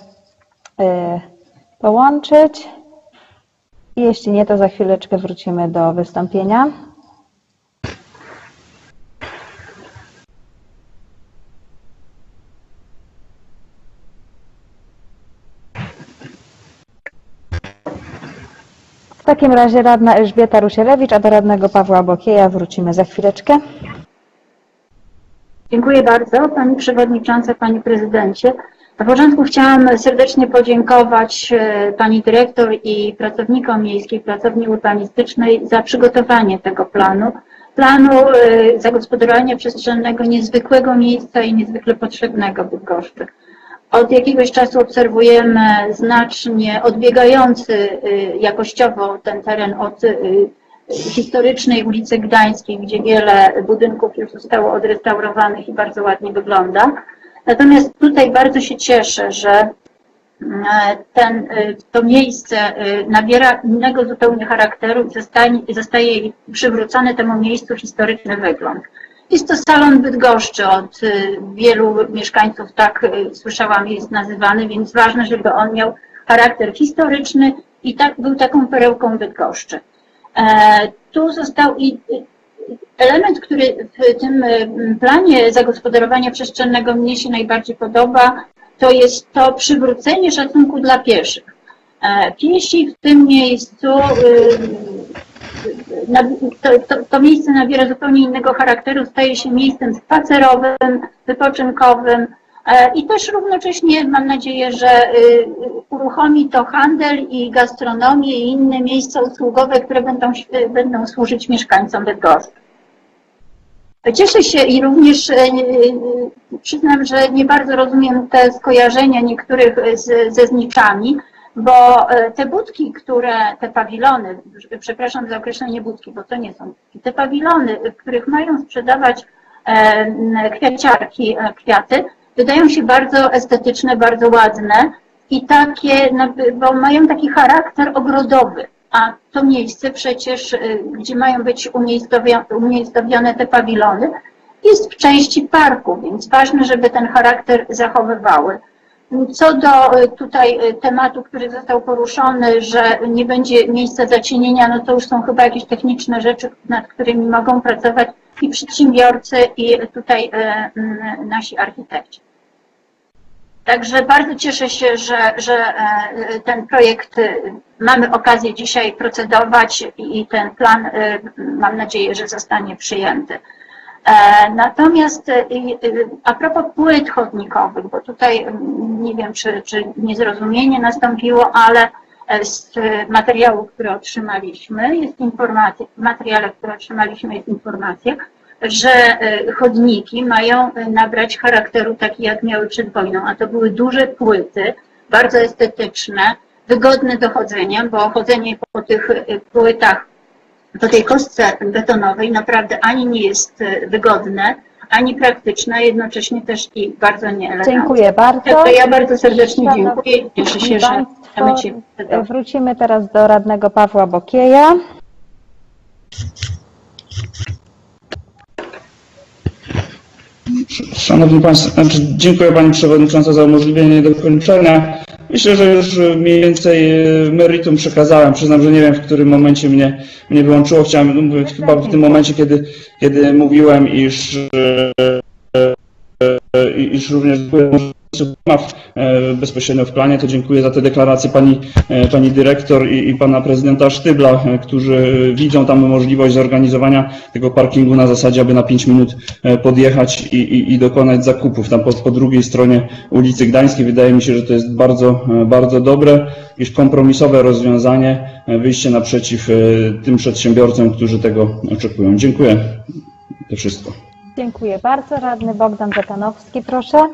połączyć. Jeśli nie, to za chwileczkę wrócimy do wystąpienia. W takim razie radna Elżbieta Rusielewicz, a do radnego Pawła Bokieja wrócimy za chwileczkę. Dziękuję bardzo Pani Przewodnicząca, Panie Prezydencie. Na początku chciałam serdecznie podziękować Pani Dyrektor i pracownikom Miejskiej Pracowni Urbanistycznej za przygotowanie tego planu zagospodarowania przestrzennego niezwykłego miejsca i niezwykle potrzebnego w Bydgoszczy. Od jakiegoś czasu obserwujemy znacznie odbiegający jakościowo ten teren od historycznej ulicy Gdańskiej, gdzie wiele budynków już zostało odrestaurowanych i bardzo ładnie wygląda. Natomiast tutaj bardzo się cieszę, że to miejsce nabiera innego zupełnie charakteru i zostaje przywrócony temu miejscu historyczny wygląd. Jest to salon Bydgoszczy, od wielu mieszkańców, tak słyszałam, jest nazywany, więc ważne, żeby on miał charakter historyczny i był taką perełką Bydgoszczy. Tu został element, który w tym planie zagospodarowania przestrzennego mnie się najbardziej podoba, to jest to przywrócenie szacunku dla pieszych. Piesi w tym miejscu, to miejsce nabiera zupełnie innego charakteru, staje się miejscem spacerowym, wypoczynkowym i też równocześnie mam nadzieję, że uruchomi to handel i gastronomię i inne miejsca usługowe, które będą służyć mieszkańcom Bydgoszczy. Cieszę się i również przyznam, że nie bardzo rozumiem te skojarzenia niektórych ze zniczami, bo te budki, te pawilony, przepraszam za określenie budki, bo to nie są budki, te pawilony, w których mają sprzedawać kwiaciarki kwiaty, wydają się bardzo estetyczne, bardzo ładne i takie, bo mają taki charakter ogrodowy. a to miejsce przecież, gdzie mają być umiejscowione te pawilony, jest w części parku, więc ważne, żeby ten charakter zachowywały. Co do tutaj tematu, który został poruszony, że nie będzie miejsca zacienienia, no to już są chyba jakieś techniczne rzeczy, nad którymi mogą pracować i przedsiębiorcy, i tutaj nasi architekci. Także bardzo cieszę się, że ten projekt mamy okazję dzisiaj procedować i ten plan, mam nadzieję, że zostanie przyjęty. Natomiast a propos płyt chodnikowych, bo tutaj nie wiem, czy niezrozumienie nastąpiło, ale z materiału, który otrzymaliśmy, jest informacja, w materiale, który otrzymaliśmy, jest informacja, że chodniki mają nabrać charakteru taki, jak miały przed wojną, a to były duże płyty, bardzo estetyczne, wygodne do chodzenia, bo chodzenie po tych płytach, po tej kostce betonowej naprawdę ani nie jest wygodne, ani praktyczne, a jednocześnie też i bardzo nieeleganckie. Dziękuję bardzo. To ja bardzo serdecznie dziękuję. Cieszę się, że wrócimy teraz do radnego Pawła Bokieja. Szanowni Państwo, dziękuję Pani Przewodnicząca za umożliwienie dokończenia. Myślę, że już mniej więcej meritum przekazałem. Przyznam, że nie wiem, w którym momencie mnie wyłączyło. Chciałem chyba w tym momencie, kiedy mówiłem, iż również bezpośrednio w planie, to dziękuję za te deklaracje pani dyrektor i pana prezydenta Sztybla, którzy widzą tam możliwość zorganizowania tego parkingu na zasadzie, aby na 5 minut podjechać i dokonać zakupów. Tam po drugiej stronie ulicy Gdańskiej wydaje mi się, że to jest bardzo, bardzo dobre, iż kompromisowe rozwiązanie, wyjście naprzeciw tym przedsiębiorcom, którzy tego oczekują. Dziękuję. To wszystko. Dziękuję bardzo. Radny Bogdan Zakanowski, proszę.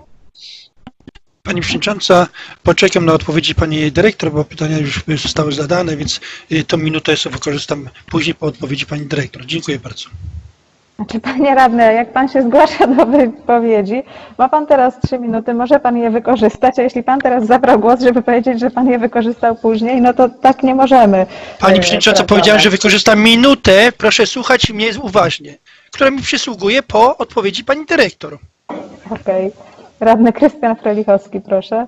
Pani Przewodnicząca, poczekam na odpowiedzi Pani Dyrektor, bo pytania już zostały zadane, więc tą minutę jeszcze wykorzystam później po odpowiedzi Pani Dyrektor. Dziękuję bardzo. Znaczy, Panie Radny, jak Pan się zgłasza do wypowiedzi, ma Pan teraz 3 minuty, może Pan je wykorzystać, a jeśli Pan teraz zabrał głos, żeby powiedzieć, że Pan je wykorzystał później, no to tak nie możemy. Pani Przewodnicząca, powiedziałem, że wykorzystam minutę, proszę słuchać mnie uważnie, która mi przysługuje po odpowiedzi Pani Dyrektor. Okej. Radny Krystian Frelichowski, proszę.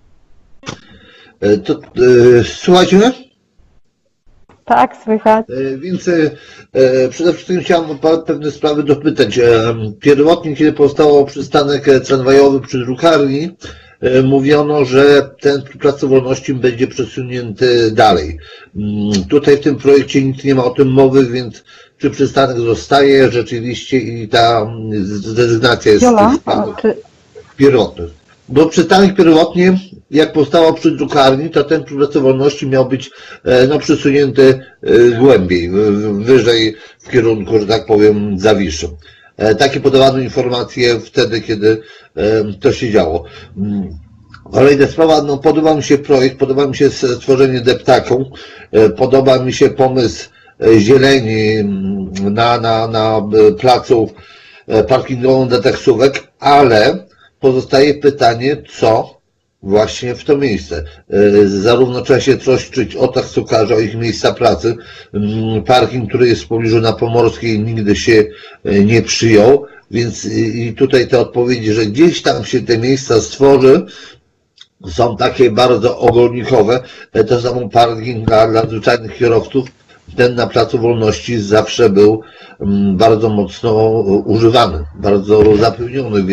Słuchajcie mnie? Tak, słychać. Więc przede wszystkim chciałem pewne sprawy dopytać. Pierwotnie, kiedy powstał przystanek tramwajowy przy drukarni, mówiono, że ten Plac Wolności będzie przesunięty dalej. Tutaj w tym projekcie nic nie ma o tym mowy, więc czy przystanek zostaje rzeczywiście i ta rezygnacja jest pierwotny. Bo przystanek pierwotnie, jak powstało przy drukarni, to ten Plac Wolności miał być przesunięty głębiej, wyżej w kierunku, że tak powiem, Zawiszy. Takie podawano informacje wtedy, kiedy to się działo. Kolejna sprawa, no podoba mi się projekt, podoba mi się stworzenie deptaku, podoba mi się pomysł zieleni na placu parkingowym dla taksówek, ale pozostaje pytanie, co właśnie w to miejsce. Zarówno trzeba się troszczyć o taksówkarzy, o ich miejsca pracy. Parking, który jest w pobliżu na Pomorskiej, nigdy się nie przyjął, więc i tutaj te odpowiedzi, że gdzieś tam się te miejsca stworzy, są takie bardzo ogólnikowe. To samo parking dla zwyczajnych kierowców, ten na Placu Wolności zawsze był bardzo mocno używany, bardzo zapełniony,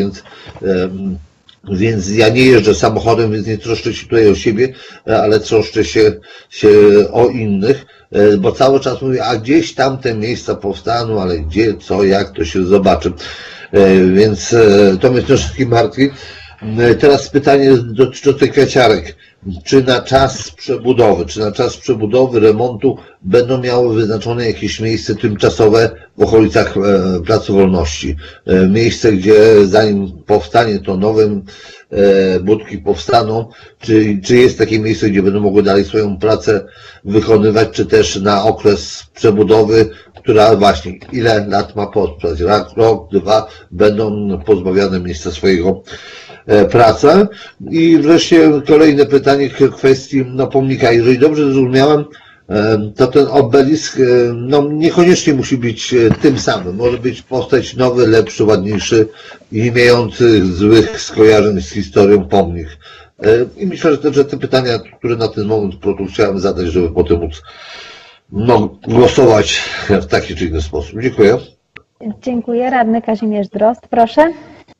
więc ja nie jeżdżę samochodem, więc nie troszczę się tutaj o siebie, ale troszczę się o innych, bo cały czas mówię, a gdzieś tam te miejsca powstaną, ale gdzie, co, jak, to się zobaczy. Więc to mnie troszeczkę martwi. Teraz pytanie dotyczące kwiaciarek. Czy na czas przebudowy, remontu będą miały wyznaczone jakieś miejsce tymczasowe w okolicach Placu Wolności? Miejsce, gdzie zanim powstanie to nowe budki powstaną, czy jest takie miejsce, gdzie będą mogły dalej swoją pracę wykonywać, czy też na okres przebudowy, która właśnie ile lat ma potrwać? Rok, 2 będą pozbawione miejsca swojego pracę. I wreszcie kolejne pytanie w kwestii pomnika. Jeżeli dobrze zrozumiałem, to ten obelisk no, niekoniecznie musi być tym samym. Może być powstać nowy, lepszy, ładniejszy i nie mający złych skojarzeń z historią pomnik. I myślę, że te pytania, które na ten moment chciałem zadać, żeby potem móc głosować w taki czy inny sposób. Dziękuję. Dziękuję. Radny Kazimierz Drozd, proszę.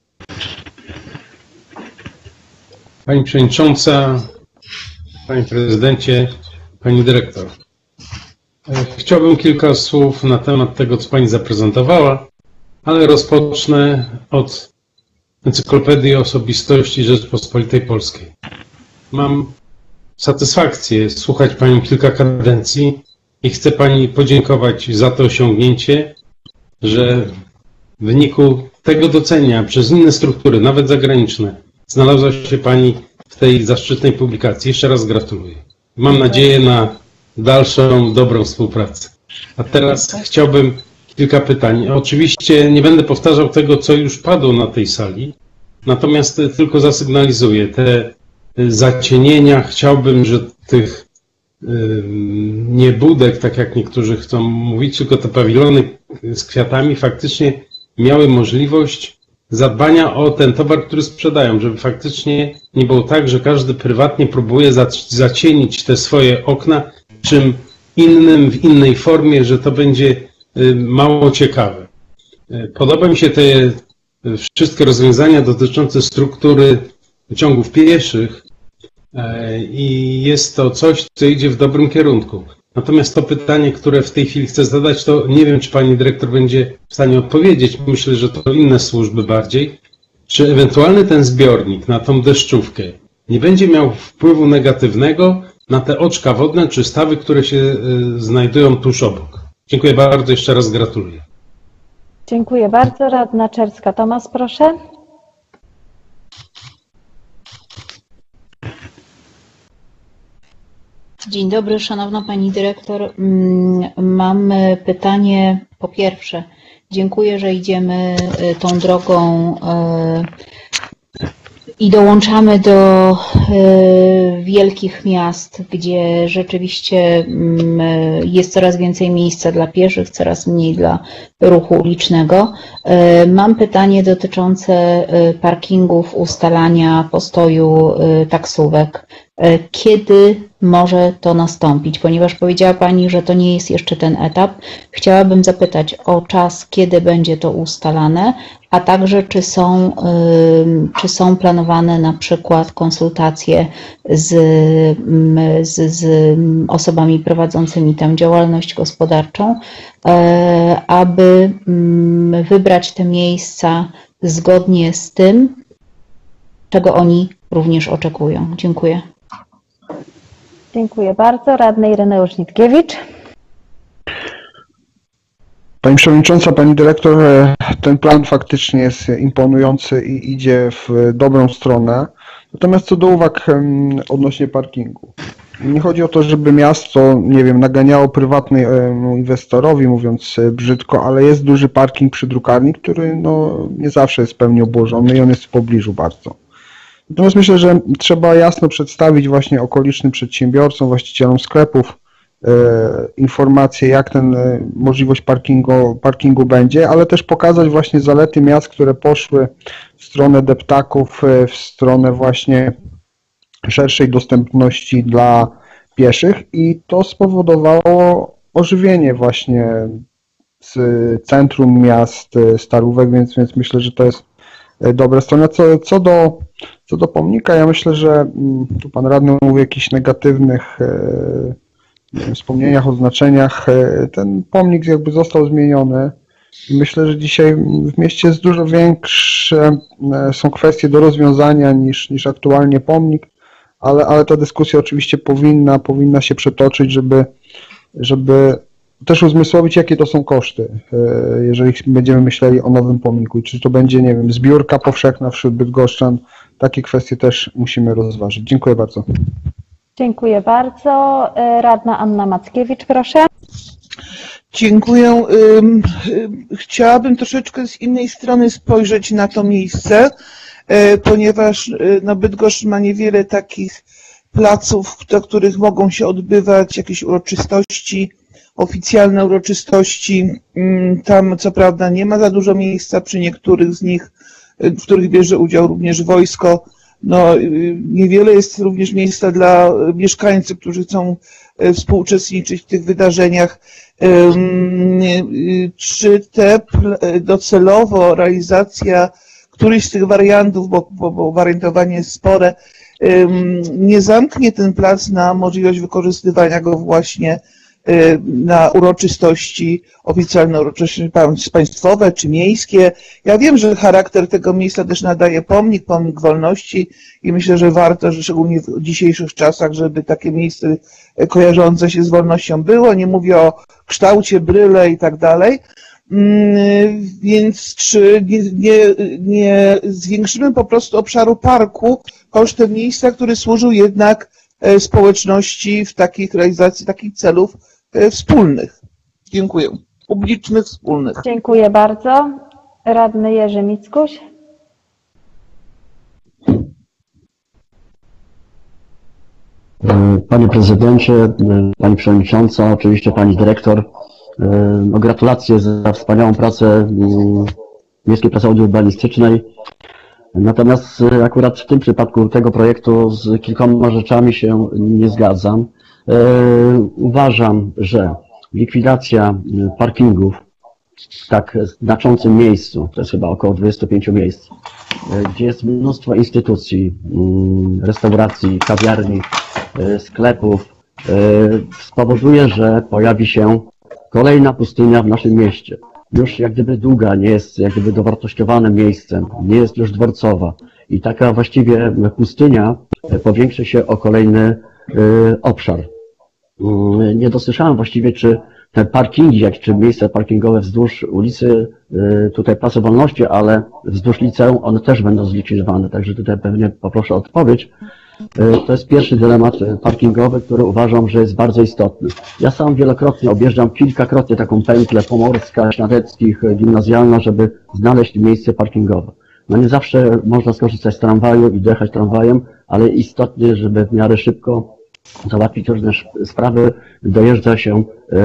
Pani Przewodnicząca, Panie Prezydencie, Pani Dyrektor. Chciałbym kilka słów na temat tego, co Pani zaprezentowała, ale rozpocznę od Encyklopedii Osobistości Rzeczypospolitej Polskiej. Mam satysfakcję słuchać Panią kilka kadencji i chcę Pani podziękować za to osiągnięcie, że w wyniku tego docenia przez inne struktury, nawet zagraniczne, znalazła się Pani w tej zaszczytnej publikacji. Jeszcze raz gratuluję. Mam nadzieję na dalszą, dobrą współpracę. A teraz chciałbym kilka pytań. Oczywiście nie będę powtarzał tego, co już padło na tej sali, natomiast tylko zasygnalizuję te zacienienia. Chciałbym, że tych nie budek, tak jak niektórzy chcą mówić, tylko te pawilony z kwiatami faktycznie miały możliwość zadbania o ten towar, który sprzedają, żeby faktycznie nie było tak, że każdy prywatnie próbuje zacienić te swoje okna czym innym, w innej formie, że to będzie mało ciekawe. Podoba mi się te wszystkie rozwiązania dotyczące struktury ciągów pieszych i jest to coś, co idzie w dobrym kierunku. Natomiast to pytanie, które w tej chwili chcę zadać, to nie wiem, czy Pani Dyrektor będzie w stanie odpowiedzieć. Myślę, że to inne służby bardziej. Czy ewentualny ten zbiornik na tą deszczówkę nie będzie miał wpływu negatywnego na te oczka wodne czy stawy, które się znajdują tuż obok? Dziękuję bardzo, jeszcze raz gratuluję. Dziękuję bardzo. Radna Czerska-Tomas, proszę. Dzień dobry, Szanowna Pani Dyrektor. Mam pytanie po pierwsze. Dziękuję, że idziemy tą drogą i dołączamy do wielkich miast, gdzie rzeczywiście jest coraz więcej miejsca dla pieszych, coraz mniej dla ruchu ulicznego. Mam pytanie dotyczące parkingów, ustalania postoju taksówek. Kiedy może to nastąpić? Ponieważ powiedziała Pani, że to nie jest jeszcze ten etap. Chciałabym zapytać o czas, kiedy będzie to ustalane, a także czy są planowane na przykład konsultacje z osobami prowadzącymi tę działalność gospodarczą, aby wybrać te miejsca zgodnie z tym, czego oni również oczekują. Dziękuję. Dziękuję bardzo. Radny Ireneusz Nitkiewicz. Pani Przewodnicząca, Pani Dyrektor, ten plan faktycznie jest imponujący i idzie w dobrą stronę. Natomiast co do uwag odnośnie parkingu. Nie chodzi o to, żeby miasto, nie wiem, naganiało prywatnemu inwestorowi, mówiąc brzydko, ale jest duży parking przy drukarni, który no, nie zawsze jest pełnie obłożony i on jest w pobliżu bardzo. Natomiast myślę, że trzeba jasno przedstawić właśnie okolicznym przedsiębiorcom, właścicielom sklepów informacje, jak ten możliwość parkingu będzie, ale też pokazać właśnie zalety miast, które poszły w stronę deptaków, w stronę właśnie szerszej dostępności dla pieszych i to spowodowało ożywienie właśnie z centrum miast, starówek, więc myślę, że to jest dobra strona. Co do pomnika, ja myślę, że tu pan radny mówi o jakichś negatywnych wspomnieniach, oznaczeniach. Ten pomnik jakby został zmieniony. Myślę, że dzisiaj w mieście jest dużo większe są kwestie do rozwiązania niż aktualnie pomnik, ale ta dyskusja oczywiście powinna się przetoczyć, żeby też uzmysłowić, jakie to są koszty, jeżeli będziemy myśleli o nowym pomniku. I czy to będzie, nie wiem, zbiórka powszechna wśród bydgoszczan. Takie kwestie też musimy rozważyć. Dziękuję bardzo. Dziękuję bardzo. Radna Anna Mackiewicz, proszę. Dziękuję. Chciałabym troszeczkę z innej strony spojrzeć na to miejsce, ponieważ no, Bydgoszcz ma niewiele takich placów, na których mogą się odbywać jakieś uroczystości, oficjalne uroczystości. Tam co prawda nie ma za dużo miejsca przy niektórych z nich, w których bierze udział również wojsko. No, niewiele jest również miejsca dla mieszkańców, którzy chcą współuczestniczyć w tych wydarzeniach. Czy docelowo realizacja któryś z tych wariantów, bo wariantowanie jest spore, nie zamknie ten plac na możliwość wykorzystywania go właśnie na uroczystości, oficjalne uroczystości państwowe czy miejskie. Ja wiem, że charakter tego miejsca też nadaje pomnik wolności i myślę, że warto, że szczególnie w dzisiejszych czasach, żeby takie miejsce kojarzące się z wolnością było. Nie mówię o kształcie, bryle i tak dalej. Więc czy nie zwiększymy po prostu obszaru parku kosztem miejsca, który służył jednak społeczności w takich realizacji takich celów wspólnych? Dziękuję. Publicznych, wspólnych. Dziękuję bardzo. Radny Jerzy Mickuś. Panie Prezydencie, Pani Przewodnicząca, oczywiście Pani Dyrektor, no gratulacje za wspaniałą pracę Miejskiej Pracowni Urbanistycznej. Natomiast akurat w tym przypadku tego projektu z kilkoma rzeczami się nie zgadzam. Uważam, że likwidacja parkingów w tak znaczącym miejscu, to jest chyba około 25 miejsc, gdzie jest mnóstwo instytucji, restauracji, kawiarni, sklepów, spowoduje, że pojawi się kolejna pustynia w naszym mieście. Już jak gdyby długa, nie jest jak gdyby dowartościowanym miejscem, nie jest już dworcowa. I taka właściwie pustynia powiększy się o kolejny obszar. Nie dosłyszałem właściwie, czy te parkingi, czy miejsca parkingowe wzdłuż ulicy, tutaj Placu Wolności, ale wzdłuż liceum, one też będą zlikwidowane. Także tutaj pewnie poproszę o odpowiedź. To jest pierwszy dylemat parkingowy, który uważam, że jest bardzo istotny. Ja sam wielokrotnie objeżdżam kilkakrotnie taką pętlę Pomorska, Śniadeckich, Gimnazjalna, żeby znaleźć miejsce parkingowe. No nie zawsze można skorzystać z tramwaju i dojechać tramwajem, ale istotnie, żeby w miarę szybko załatwić różne sprawy, dojeżdża się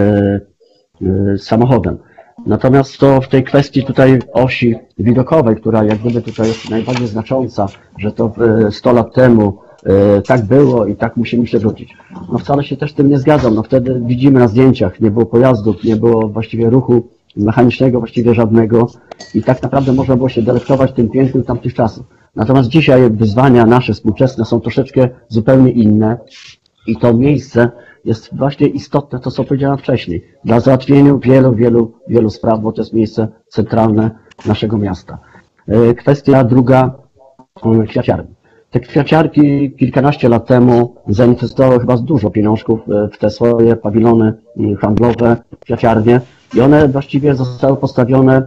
samochodem. Natomiast to w tej kwestii tutaj osi widokowej, która jak gdyby tutaj jest najbardziej znacząca, że to 100 lat temu tak było i tak musimy się wrócić. No wcale się też z tym nie zgadzam. No wtedy widzimy na zdjęciach, nie było pojazdów, nie było właściwie ruchu mechanicznego, właściwie żadnego i tak naprawdę można było się delektować tym pięknym tamtych czasów. Natomiast dzisiaj wyzwania nasze współczesne są troszeczkę zupełnie inne i to miejsce jest właśnie istotne, to co powiedziałem wcześniej, dla załatwienia wielu spraw, bo to jest miejsce centralne naszego miasta. Kwestia druga, kwiaciarni. Te kwiaciarki kilkanaście lat temu zainwestowały chyba dużo pieniążków w te swoje pawilony handlowe, kwiaciarnie i one właściwie zostały postawione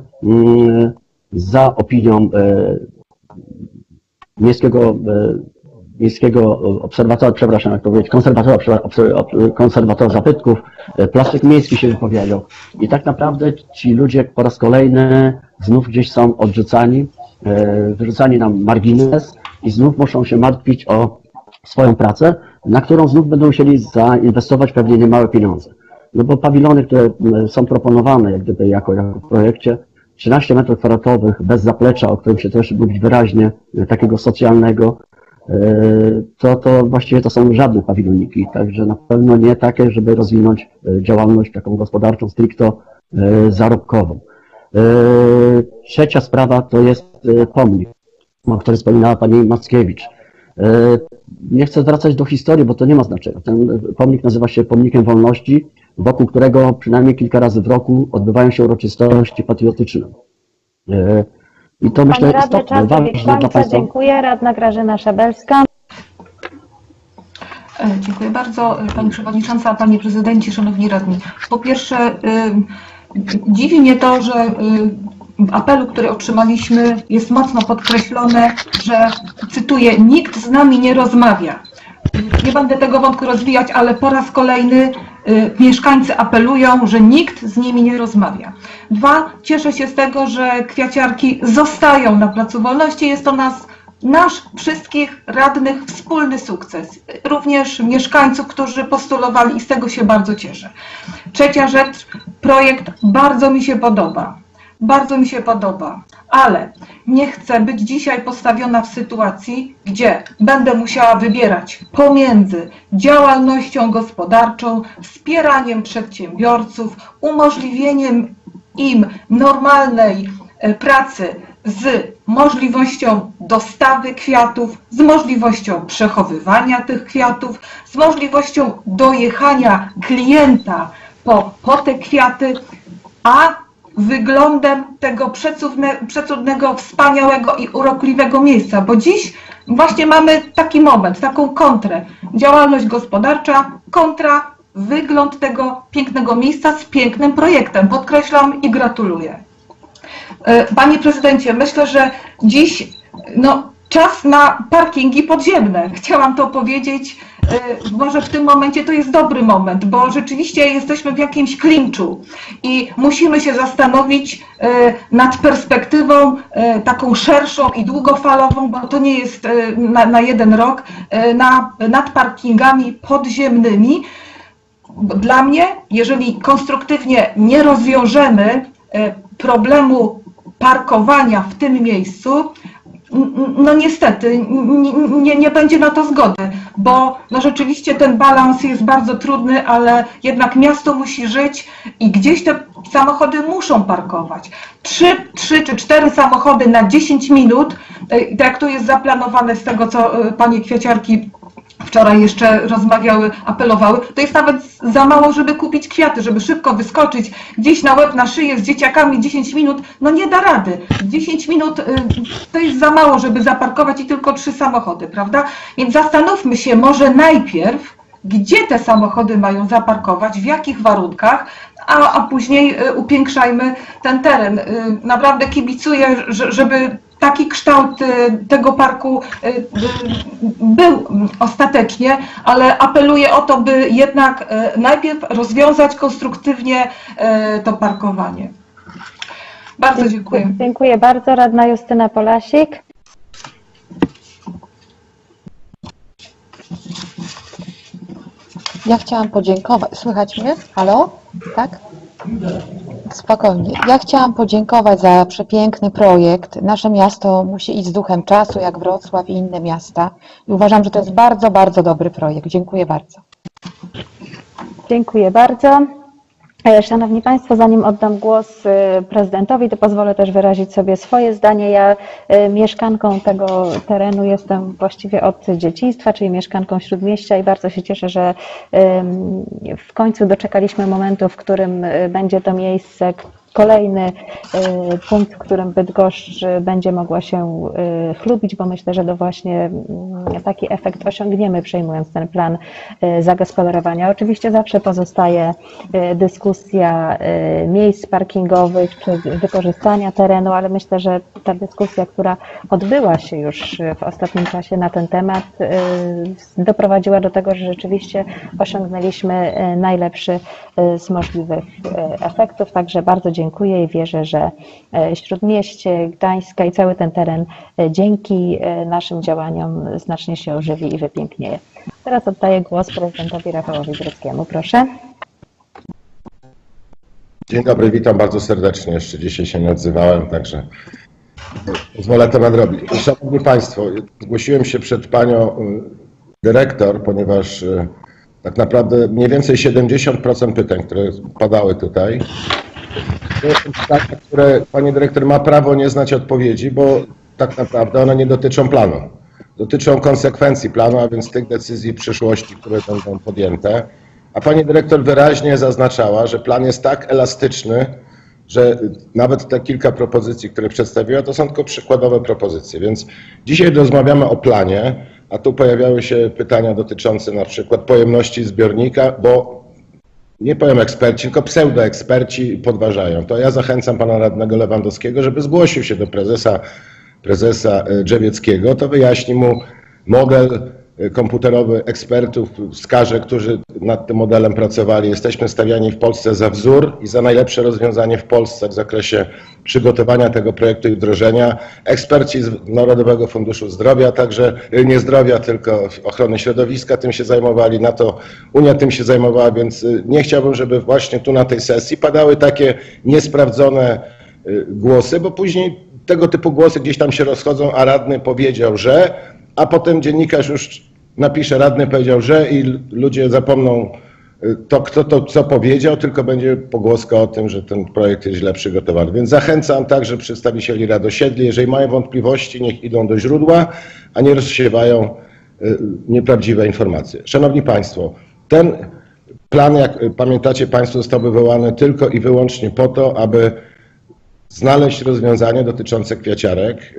za opinią miejskiego obserwatora, przepraszam, jak to powiedzieć, konserwatora zabytków, plastyk miejski się wypowiedział. I tak naprawdę ci ludzie po raz kolejny znów gdzieś są odrzucani, wyrzucani na margines i znów muszą się martwić o swoją pracę, na którą znów będą musieli zainwestować pewnie niemałe pieniądze. No bo pawilony, które są proponowane jak gdyby jako w projekcie, 13 m2 bez zaplecza, o którym się też mówi wyraźnie, takiego socjalnego, to właściwie to są żadne pawiloniki, także na pewno nie takie, żeby rozwinąć działalność taką gospodarczą, stricto zarobkową. Trzecia sprawa to jest pomnik, o którym wspominała pani Mackiewicz. Nie chcę wracać do historii, bo to nie ma znaczenia. Ten pomnik nazywa się Pomnikiem Wolności, wokół którego przynajmniej kilka razy w roku odbywają się uroczystości patriotyczne. I to myślę istotne, ważne dla państwa. Dziękuję. Radna Grażyna Szabelska. Dziękuję bardzo. Pani Przewodnicząca, Panie Prezydencie, Szanowni Radni. Po pierwsze, dziwi mnie to, że w apelu, który otrzymaliśmy, jest mocno podkreślone, że, cytuję, nikt z nami nie rozmawia. Nie będę tego wątku rozwijać, ale po raz kolejny mieszkańcy apelują, że nikt z nimi nie rozmawia. Dwa, cieszę się z tego, że kwiaciarki zostają na Placu Wolności. Jest to nas nasz wszystkich radnych wspólny sukces, również mieszkańców, którzy postulowali i z tego się bardzo cieszę. Trzecia rzecz, projekt bardzo mi się podoba. Bardzo mi się podoba, ale nie chcę być dzisiaj postawiona w sytuacji, gdzie będę musiała wybierać pomiędzy działalnością gospodarczą, wspieraniem przedsiębiorców, umożliwieniem im normalnej pracy z możliwością dostawy kwiatów, z możliwością przechowywania tych kwiatów, z możliwością dojechania klienta po te kwiaty, a wyglądem tego przecudnego, wspaniałego i urokliwego miejsca, bo dziś właśnie mamy taki moment, taką kontrę. Działalność gospodarcza kontra wygląd tego pięknego miejsca z pięknym projektem. Podkreślam i gratuluję. Panie prezydencie, myślę, że dziś czas na parkingi podziemne. Chciałam to powiedzieć. Może w tym momencie to jest dobry moment, bo rzeczywiście jesteśmy w jakimś klinczu i musimy się zastanowić nad perspektywą taką szerszą i długofalową, bo to nie jest na jeden rok, nad parkingami podziemnymi. Dla mnie, jeżeli konstruktywnie nie rozwiążemy problemu parkowania w tym miejscu, no niestety nie będzie na to zgody, bo rzeczywiście ten balans jest bardzo trudny, ale jednak miasto musi żyć i gdzieś te samochody muszą parkować. 3 czy 4 samochody na 10 minut, tak to jest zaplanowane z tego, co panie kwiaciarki wczoraj jeszcze rozmawiały, apelowały, to jest nawet za mało, żeby kupić kwiaty, żeby szybko wyskoczyć gdzieś na łeb, na szyję z dzieciakami 10 minut, no nie da rady. 10 minut to jest za mało, żeby zaparkować i tylko 3 samochody, prawda? Więc zastanówmy się może najpierw, gdzie te samochody mają zaparkować, w jakich warunkach, a później upiększajmy ten teren. Naprawdę kibicuję, żeby taki kształt tego parku był ostatecznie, ale apeluję o to, by jednak najpierw rozwiązać konstruktywnie to parkowanie. Bardzo dziękuję. Dziękuję bardzo. Radna Justyna Polasik. Ja chciałam podziękować. Słychać mnie? Halo? Tak? Spokojnie. Ja chciałam podziękować za przepiękny projekt. Nasze miasto musi iść z duchem czasu, jak Wrocław i inne miasta. I uważam, że to jest bardzo, bardzo dobry projekt. Dziękuję bardzo. Dziękuję bardzo. Szanowni Państwo, zanim oddam głos prezydentowi, to pozwolę też wyrazić sobie swoje zdanie. Ja mieszkanką tego terenu jestem właściwie od dzieciństwa, czyli mieszkanką Śródmieścia i bardzo się cieszę, że w końcu doczekaliśmy momentu, w którym będzie to miejsce, kolejny punkt, w którym Bydgoszcz będzie mogła się chlubić, bo myślę, że to właśnie taki efekt osiągniemy, przejmując ten plan zagospodarowania. Oczywiście zawsze pozostaje dyskusja miejsc parkingowych czy wykorzystania terenu, ale myślę, że ta dyskusja, która odbyła się już w ostatnim czasie na ten temat, doprowadziła do tego, że rzeczywiście osiągnęliśmy najlepszy z możliwych efektów. Także bardzo dziękuję i wierzę, że Śródmieście, Gdańska i cały ten teren dzięki naszym działaniom znacznie się ożywi i wypięknieje. Teraz oddaję głos prezydentowi Rafałowi Grodzkiemu. Proszę. Dzień dobry, witam bardzo serdecznie. Jeszcze dzisiaj się nie odzywałem, także pozwolę to nadrobić. Szanowni Państwo, zgłosiłem się przed Panią Dyrektor, ponieważ tak naprawdę mniej więcej 70% pytań, które padały tutaj, to są pytania, które Pani Dyrektor ma prawo nie znać odpowiedzi, bo tak naprawdę one nie dotyczą planu. Dotyczą konsekwencji planu, a więc tych decyzji w przyszłości, które będą podjęte. A Pani Dyrektor wyraźnie zaznaczała, że plan jest tak elastyczny, że nawet te kilka propozycji, które przedstawiła, to są tylko przykładowe propozycje. Więc dzisiaj rozmawiamy o planie, a tu pojawiały się pytania dotyczące na przykład pojemności zbiornika, bo nie powiem eksperci, tylko pseudoeksperci podważają. To ja zachęcam Pana Radnego Lewandowskiego, żeby zgłosił się do prezesa Drzewieckiego, to wyjaśni mu model komputerowy ekspertów, wskaże, którzy nad tym modelem pracowali. Jesteśmy stawiani w Polsce za wzór i za najlepsze rozwiązanie w Polsce w zakresie przygotowania tego projektu i wdrożenia. Eksperci z Narodowego Funduszu Zdrowia, także nie zdrowia, tylko ochrony środowiska tym się zajmowali, na to Unia tym się zajmowała, więc nie chciałbym, żeby właśnie tu na tej sesji padały takie niesprawdzone głosy, bo później tego typu głosy gdzieś tam się rozchodzą, a radny powiedział, że, a potem dziennikarz już napisze, radny powiedział, że i ludzie zapomną to, kto to co powiedział, tylko będzie pogłoska o tym, że ten projekt jest źle przygotowany. Więc zachęcam także przedstawicieli rad osiedli, jeżeli mają wątpliwości, niech idą do źródła, a nie rozsiewają nieprawdziwe informacje. Szanowni Państwo, ten plan, jak pamiętacie Państwo, został wywołany tylko i wyłącznie po to, aby znaleźć rozwiązanie dotyczące kwiaciarek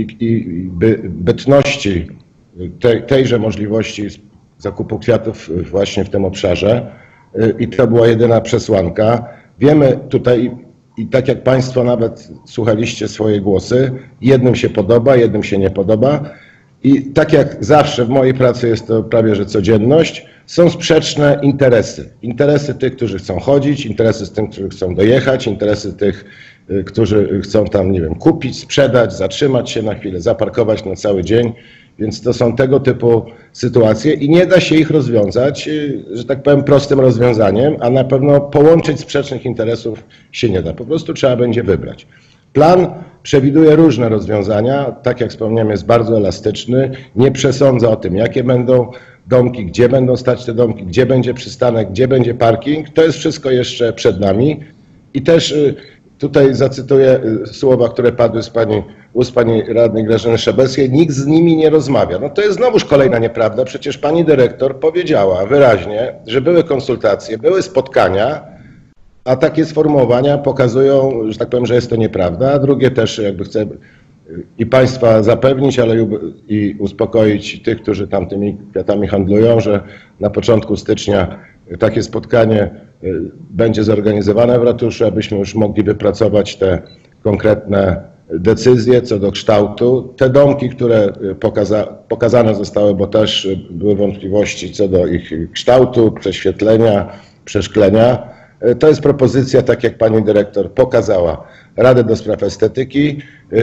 i bytności tejże możliwości zakupu kwiatów właśnie w tym obszarze i to była jedyna przesłanka. Wiemy tutaj i tak jak Państwo nawet słuchaliście swoje głosy, jednym się podoba, jednym się nie podoba i tak jak zawsze w mojej pracy jest to prawie że codzienność, są sprzeczne interesy. Interesy tych, którzy chcą chodzić, interesy z tych, którzy chcą dojechać, interesy tych, którzy chcą tam, nie wiem, kupić, sprzedać, zatrzymać się na chwilę, zaparkować na cały dzień. Więc to są tego typu sytuacje i nie da się ich rozwiązać, że tak powiem, prostym rozwiązaniem, a na pewno połączyć sprzecznych interesów się nie da. Po prostu trzeba będzie wybrać. Plan przewiduje różne rozwiązania, tak jak wspomniałem, jest bardzo elastyczny, nie przesądza o tym, jakie będą domki, gdzie będą stać te domki, gdzie będzie przystanek, gdzie będzie parking. To jest wszystko jeszcze przed nami i też tutaj zacytuję słowa, które padły z ust pani radnej Grażyny Szabelskiej. Nikt z nimi nie rozmawia. No to jest znowuż kolejna nieprawda. Przecież pani dyrektor powiedziała wyraźnie, że były konsultacje, były spotkania, a takie sformułowania pokazują, że tak powiem, że jest to nieprawda. A drugie też jakby chcę i Państwa zapewnić, ale i uspokoić tych, którzy tam tymi kwiatami handlują, że na początku stycznia takie spotkanie będzie zorganizowane w ratuszu, abyśmy już mogli wypracować te konkretne decyzje co do kształtu. Te domki, które pokazane zostały, bo też były wątpliwości co do ich kształtu, prześwietlenia, przeszklenia, to jest propozycja, tak jak pani dyrektor pokazała, Rady do Spraw Estetyki.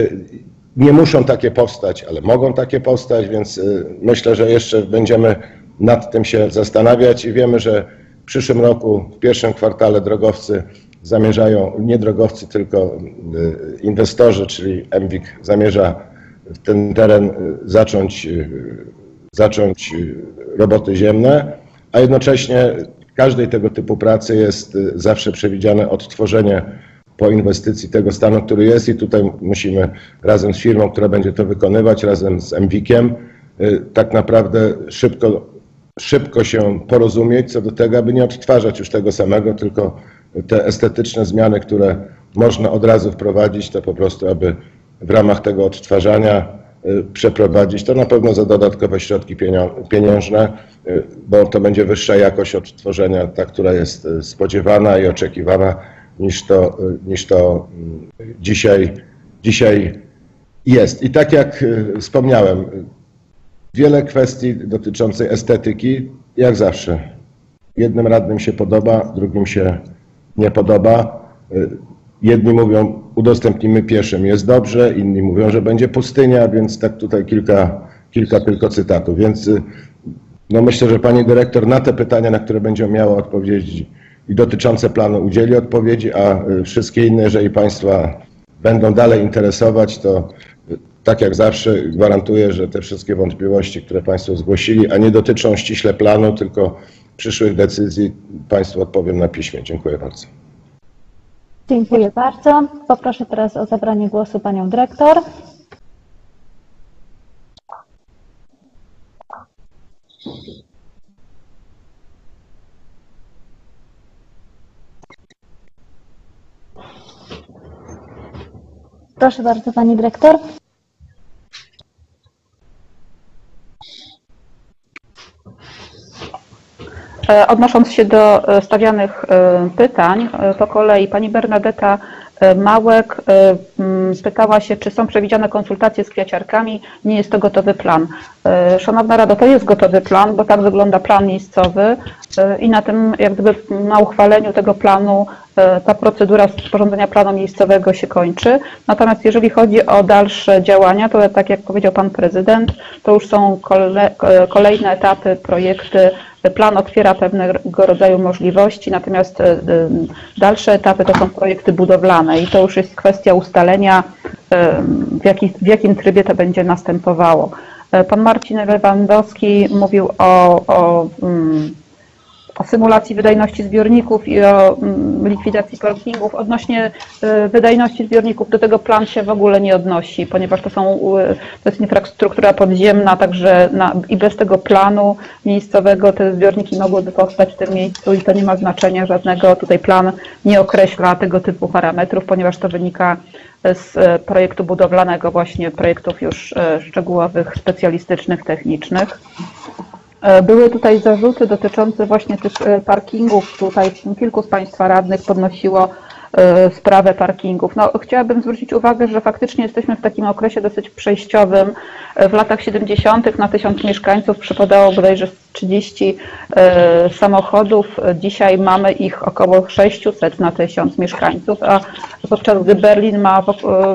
Nie muszą takie powstać, ale mogą takie powstać, więc myślę, że jeszcze będziemy nad tym się zastanawiać i wiemy, że w przyszłym roku, w pierwszym kwartale drogowcy zamierzają, nie drogowcy, tylko inwestorzy, czyli MWIG zamierza ten teren zacząć roboty ziemne, a jednocześnie każdej tego typu pracy jest zawsze przewidziane odtworzenie po inwestycji tego stanu, który jest i tutaj musimy razem z firmą, która będzie to wykonywać, razem z MWIG-iem tak naprawdę szybko się porozumieć co do tego, aby nie odtwarzać już tego samego, tylko te estetyczne zmiany, które można od razu wprowadzić, to po prostu, aby w ramach tego odtwarzania przeprowadzić, to na pewno za dodatkowe środki pieniężne, bo to będzie wyższa jakość odtworzenia, ta, która jest spodziewana i oczekiwana, niż to dzisiaj jest. I tak jak wspomniałem, wiele kwestii dotyczących estetyki, jak zawsze. Jednym radnym się podoba, drugim się nie podoba. Jedni mówią, udostępnimy pieszym, jest dobrze, inni mówią, że będzie pustynia, więc tak tutaj kilka tylko cytatów. Więc no myślę, że pani dyrektor na te pytania, na które będzie miała odpowiedzieć i dotyczące planu, udzieli odpowiedzi, a wszystkie inne, jeżeli Państwa będą dalej interesować, to tak jak zawsze gwarantuję, że te wszystkie wątpliwości, które Państwo zgłosili, a nie dotyczą ściśle planu, tylko przyszłych decyzji, Państwu odpowiem na piśmie. Dziękuję bardzo. Dziękuję bardzo. Poproszę teraz o zabranie głosu panią dyrektor. Proszę bardzo, pani dyrektor. Odnosząc się do stawianych pytań, po kolei pani Bernadeta Małek pytała się, czy są przewidziane konsultacje z kwiaciarkami. Nie jest to gotowy plan. Szanowna Rado, to jest gotowy plan, bo tak wygląda plan miejscowy i na tym, jak gdyby na uchwaleniu tego planu ta procedura sporządzenia planu miejscowego się kończy. Natomiast jeżeli chodzi o dalsze działania, to tak jak powiedział Pan Prezydent, to już są kolejne etapy, projekty. Plan otwiera pewnego rodzaju możliwości, natomiast dalsze etapy to są projekty budowlane i to już jest kwestia ustalenia, w jakim trybie to będzie następowało. Pan Marcin Lewandowski mówił o symulacji wydajności zbiorników i o likwidacji parkingów. Odnośnie wydajności zbiorników do tego plan się w ogóle nie odnosi, ponieważ to jest infrastruktura podziemna, także i bez tego planu miejscowego te zbiorniki mogłyby powstać w tym miejscu i to nie ma znaczenia żadnego. Tutaj plan nie określa tego typu parametrów, ponieważ to wynika z projektu budowlanego, właśnie projektów już szczegółowych, specjalistycznych, technicznych. Były tutaj zarzuty dotyczące właśnie tych parkingów. Tutaj kilku z Państwa radnych podnosiło sprawę parkingów. No, chciałabym zwrócić uwagę, że faktycznie jesteśmy w takim okresie dosyć przejściowym. W latach 70. na 1000 mieszkańców przypadało bodajże 30 samochodów. Dzisiaj mamy ich około 600 na 1000 mieszkańców, a podczas gdy Berlin ma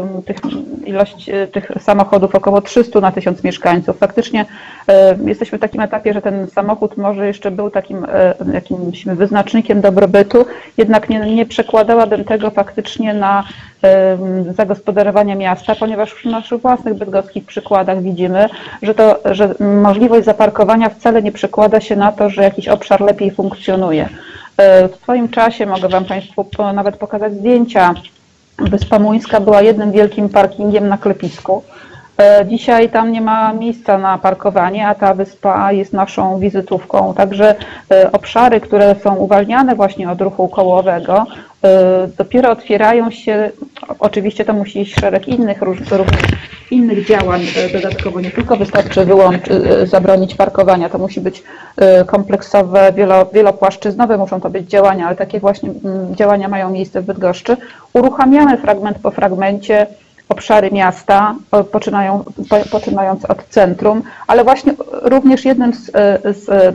ilość tych samochodów około 300 na 1000 mieszkańców. Faktycznie jesteśmy w takim etapie, że ten samochód może jeszcze był takim jakimś wyznacznikiem dobrobytu, jednak nie przekładałabym tego faktycznie na zagospodarowanie miasta, ponieważ już w naszych własnych bydgoskich przykładach widzimy, że możliwość zaparkowania wcale nie przekłada się na to, że jakiś obszar lepiej funkcjonuje. W swoim czasie mogę Wam Państwu nawet pokazać zdjęcia. Wyspa Muńska była jednym wielkim parkingiem na klepisku. Dzisiaj tam nie ma miejsca na parkowanie, a ta wyspa jest naszą wizytówką. Także obszary, które są uwalniane właśnie od ruchu kołowego, dopiero otwierają się. Oczywiście to musi iść szereg innych działań dodatkowo. Nie tylko wystarczy zabronić parkowania, to musi być kompleksowe, wielopłaszczyznowe muszą to być działania, ale takie właśnie działania mają miejsce w Bydgoszczy. Uruchamiamy fragment po fragmencie obszary miasta, poczynając od centrum, ale właśnie również jednym z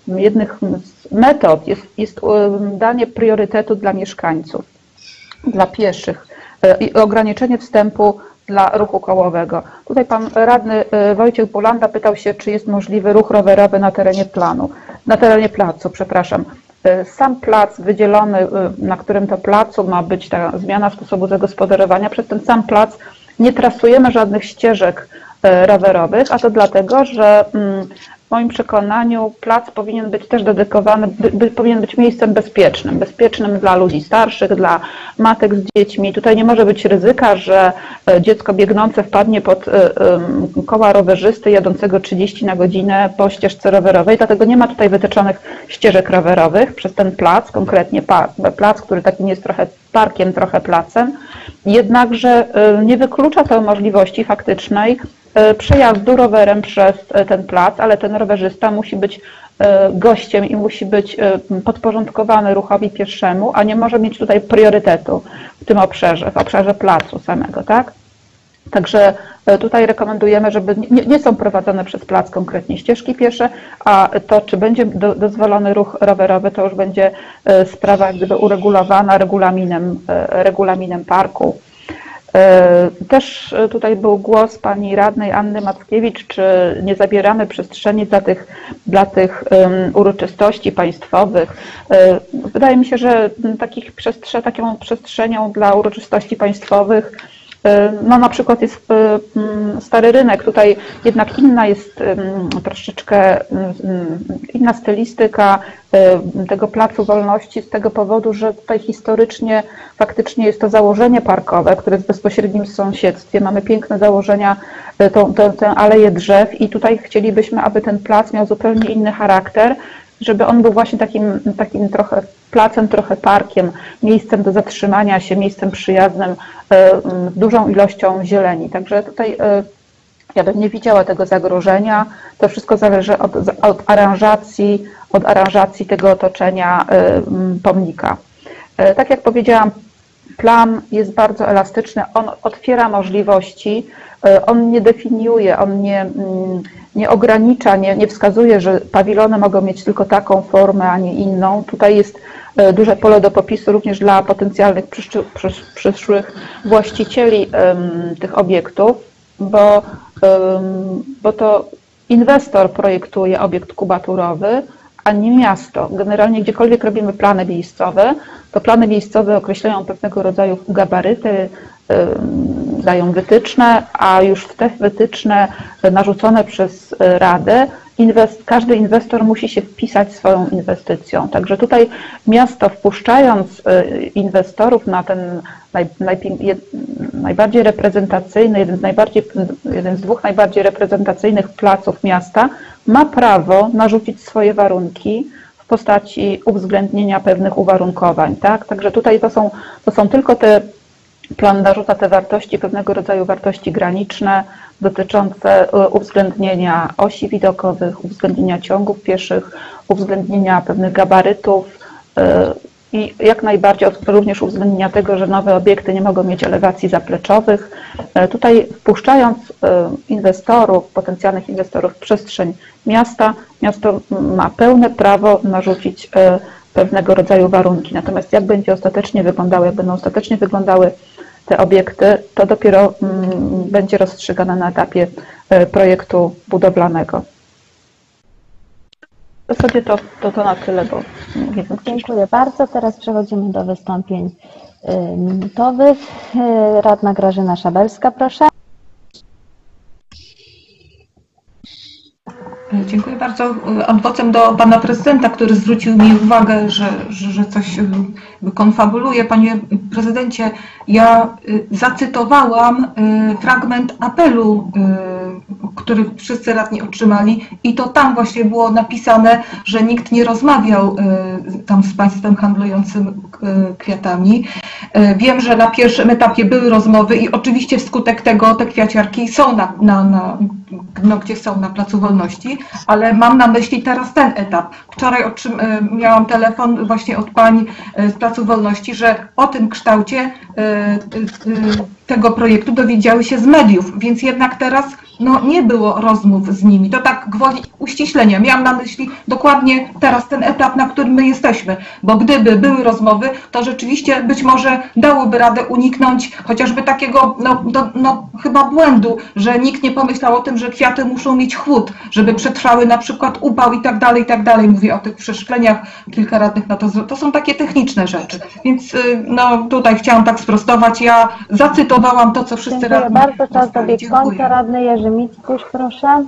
metod jest danie priorytetu dla mieszkańców, dla pieszych i ograniczenie wstępu dla ruchu kołowego. Tutaj pan radny Wojciech Bulanda pytał się, czy jest możliwy ruch rowerowy na terenie placu. Sam plac wydzielony, na którym to placu ma być ta zmiana sposobu zagospodarowania, przez ten sam plac nie trasujemy żadnych ścieżek rowerowych, a to dlatego, że w moim przekonaniu plac powinien być też dedykowany, powinien być miejscem bezpiecznym dla ludzi starszych, dla matek z dziećmi. Tutaj nie może być ryzyka, że dziecko biegnące wpadnie pod koła rowerzysty jadącego 30 na godzinę po ścieżce rowerowej, dlatego nie ma tutaj wytyczonych ścieżek rowerowych przez ten plac, konkretnie plac, który takim jest trochę parkiem, trochę placem, jednakże nie wyklucza to możliwości faktycznej przejazdu rowerem przez ten plac, ale ten rowerzysta musi być gościem i musi być podporządkowany ruchowi pieszemu, a nie może mieć tutaj priorytetu w tym obszarze, w obszarze placu samego, tak? Także tutaj rekomendujemy, żeby nie są prowadzone przez plac konkretnie ścieżki piesze, a to, czy będzie dozwolony ruch rowerowy, to już będzie sprawa jak gdyby uregulowana regulaminem parku. Też tutaj był głos pani radnej Anny Mackiewicz, czy nie zabieramy przestrzeni dla tych uroczystości państwowych. Wydaje mi się, że taką przestrzenią dla uroczystości państwowych no na przykład jest Stary Rynek, tutaj jednak inna jest troszeczkę inna stylistyka tego Placu Wolności z tego powodu, że tutaj historycznie faktycznie jest to założenie parkowe, które jest w bezpośrednim sąsiedztwie. Mamy piękne założenia, tę aleję drzew i tutaj chcielibyśmy, aby ten plac miał zupełnie inny charakter, żeby on był właśnie takim trochę placem, trochę parkiem, miejscem do zatrzymania się, miejscem przyjaznym, z dużą ilością zieleni. Także tutaj ja bym nie widziała tego zagrożenia. To wszystko zależy od aranżacji tego otoczenia pomnika. Tak jak powiedziałam, plan jest bardzo elastyczny, on otwiera możliwości, on nie definiuje, on nie ogranicza, nie wskazuje, że pawilony mogą mieć tylko taką formę, a nie inną. Tutaj jest duże pole do popisu również dla potencjalnych przyszłych właścicieli tych obiektów, bo to inwestor projektuje obiekt kubaturowy, a nie miasto. Generalnie gdziekolwiek robimy plany miejscowe, to plany miejscowe określają pewnego rodzaju gabaryty, dają wytyczne, a już w te wytyczne narzucone przez Radę każdy inwestor musi się wpisać swoją inwestycją. Także tutaj miasto, wpuszczając inwestorów na ten najbardziej reprezentacyjny, jeden z dwóch najbardziej reprezentacyjnych placów miasta, ma prawo narzucić swoje warunki w postaci uwzględnienia pewnych uwarunkowań. Tak? Także tutaj to są tylko plan narzuca te wartości, pewnego rodzaju wartości graniczne dotyczące uwzględnienia osi widokowych, uwzględnienia ciągów pieszych, uwzględnienia pewnych gabarytów i jak najbardziej również uwzględnienia tego, że nowe obiekty nie mogą mieć elewacji zapleczowych. Tutaj wpuszczając inwestorów, potencjalnych inwestorów w przestrzeń miasta, miasto ma pełne prawo narzucić pewnego rodzaju warunki. Natomiast jak będą ostatecznie wyglądały te obiekty, to dopiero będzie rozstrzygane na etapie projektu budowlanego. W zasadzie to na tyle, bo nie wiem. Dziękuję bardzo. Teraz przechodzimy do wystąpień minutowych. Radna Grażyna Szabelska, proszę. Dziękuję bardzo. Adwocem do pana prezydenta, który zwrócił mi uwagę, że coś konfabuluje. Panie prezydencie, ja zacytowałam fragment apelu, który wszyscy radni otrzymali i to tam właśnie było napisane, że nikt nie rozmawiał tam z państwem handlującym kwiatami. Wiem, że na pierwszym etapie były rozmowy i oczywiście wskutek tego te kwiaciarki są gdzie są na Placu Wolności, ale mam na myśli teraz ten etap. Wczoraj miałam telefon właśnie od pań z Placu Wolności, że o tym kształcie tego projektu dowiedziały się z mediów, więc jednak teraz nie było rozmów z nimi. To tak gwoli uściślenia. Miałam na myśli dokładnie teraz ten etap, na którym my jesteśmy, bo gdyby były rozmowy, to rzeczywiście być może dałoby radę uniknąć chociażby takiego chyba błędu, że nikt nie pomyślał o tym, że kwiaty muszą mieć chłód, żeby przetrwały na przykład upał i tak dalej. Mówię o tych przeszkleniach, kilka radnych na to są takie techniczne rzeczy. Więc tutaj chciałam tak sprostować. Ja zacytowałam to, co wszyscy radni. Dziękuję bardzo. Czas dobiegł końca. Radny Jerzy Mickuś, proszę.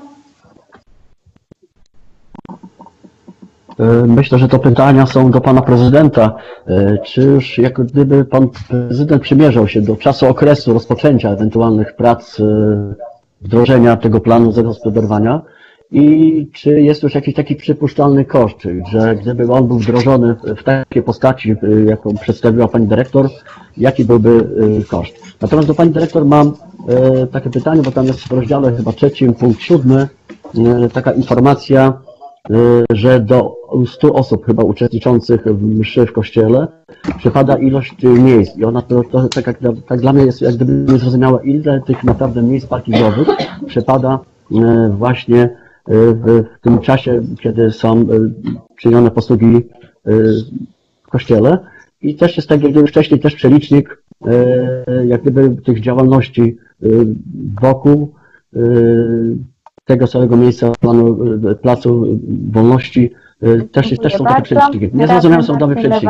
Myślę, że to pytania są do pana prezydenta. Czy już jak gdyby pan prezydent przymierzał się do okresu rozpoczęcia ewentualnych prac wdrożenia tego planu zagospodarowania i czy jest już jakiś taki przypuszczalny koszt, że gdyby on był wdrożony w takiej postaci, jaką przedstawiła pani dyrektor, jaki byłby koszt? Natomiast do pani dyrektor mam takie pytanie, bo tam jest w rozdziale chyba 3, punkt 7, taka informacja, że do 100 osób chyba uczestniczących w mszy w kościele przypada ilość miejsc i ona to tak dla mnie jest jak gdyby niezrozumiała, ile tych naprawdę miejsc parkingowych przypada właśnie w tym czasie, kiedy są czynione posługi w kościele. I też jest tak jak gdyby wcześniej też przelicznik jak gdyby tych działalności wokół tego całego miejsca Placu Wolności też są takie przeliczniki. Niezrozumiałe są nowe przeliczniki.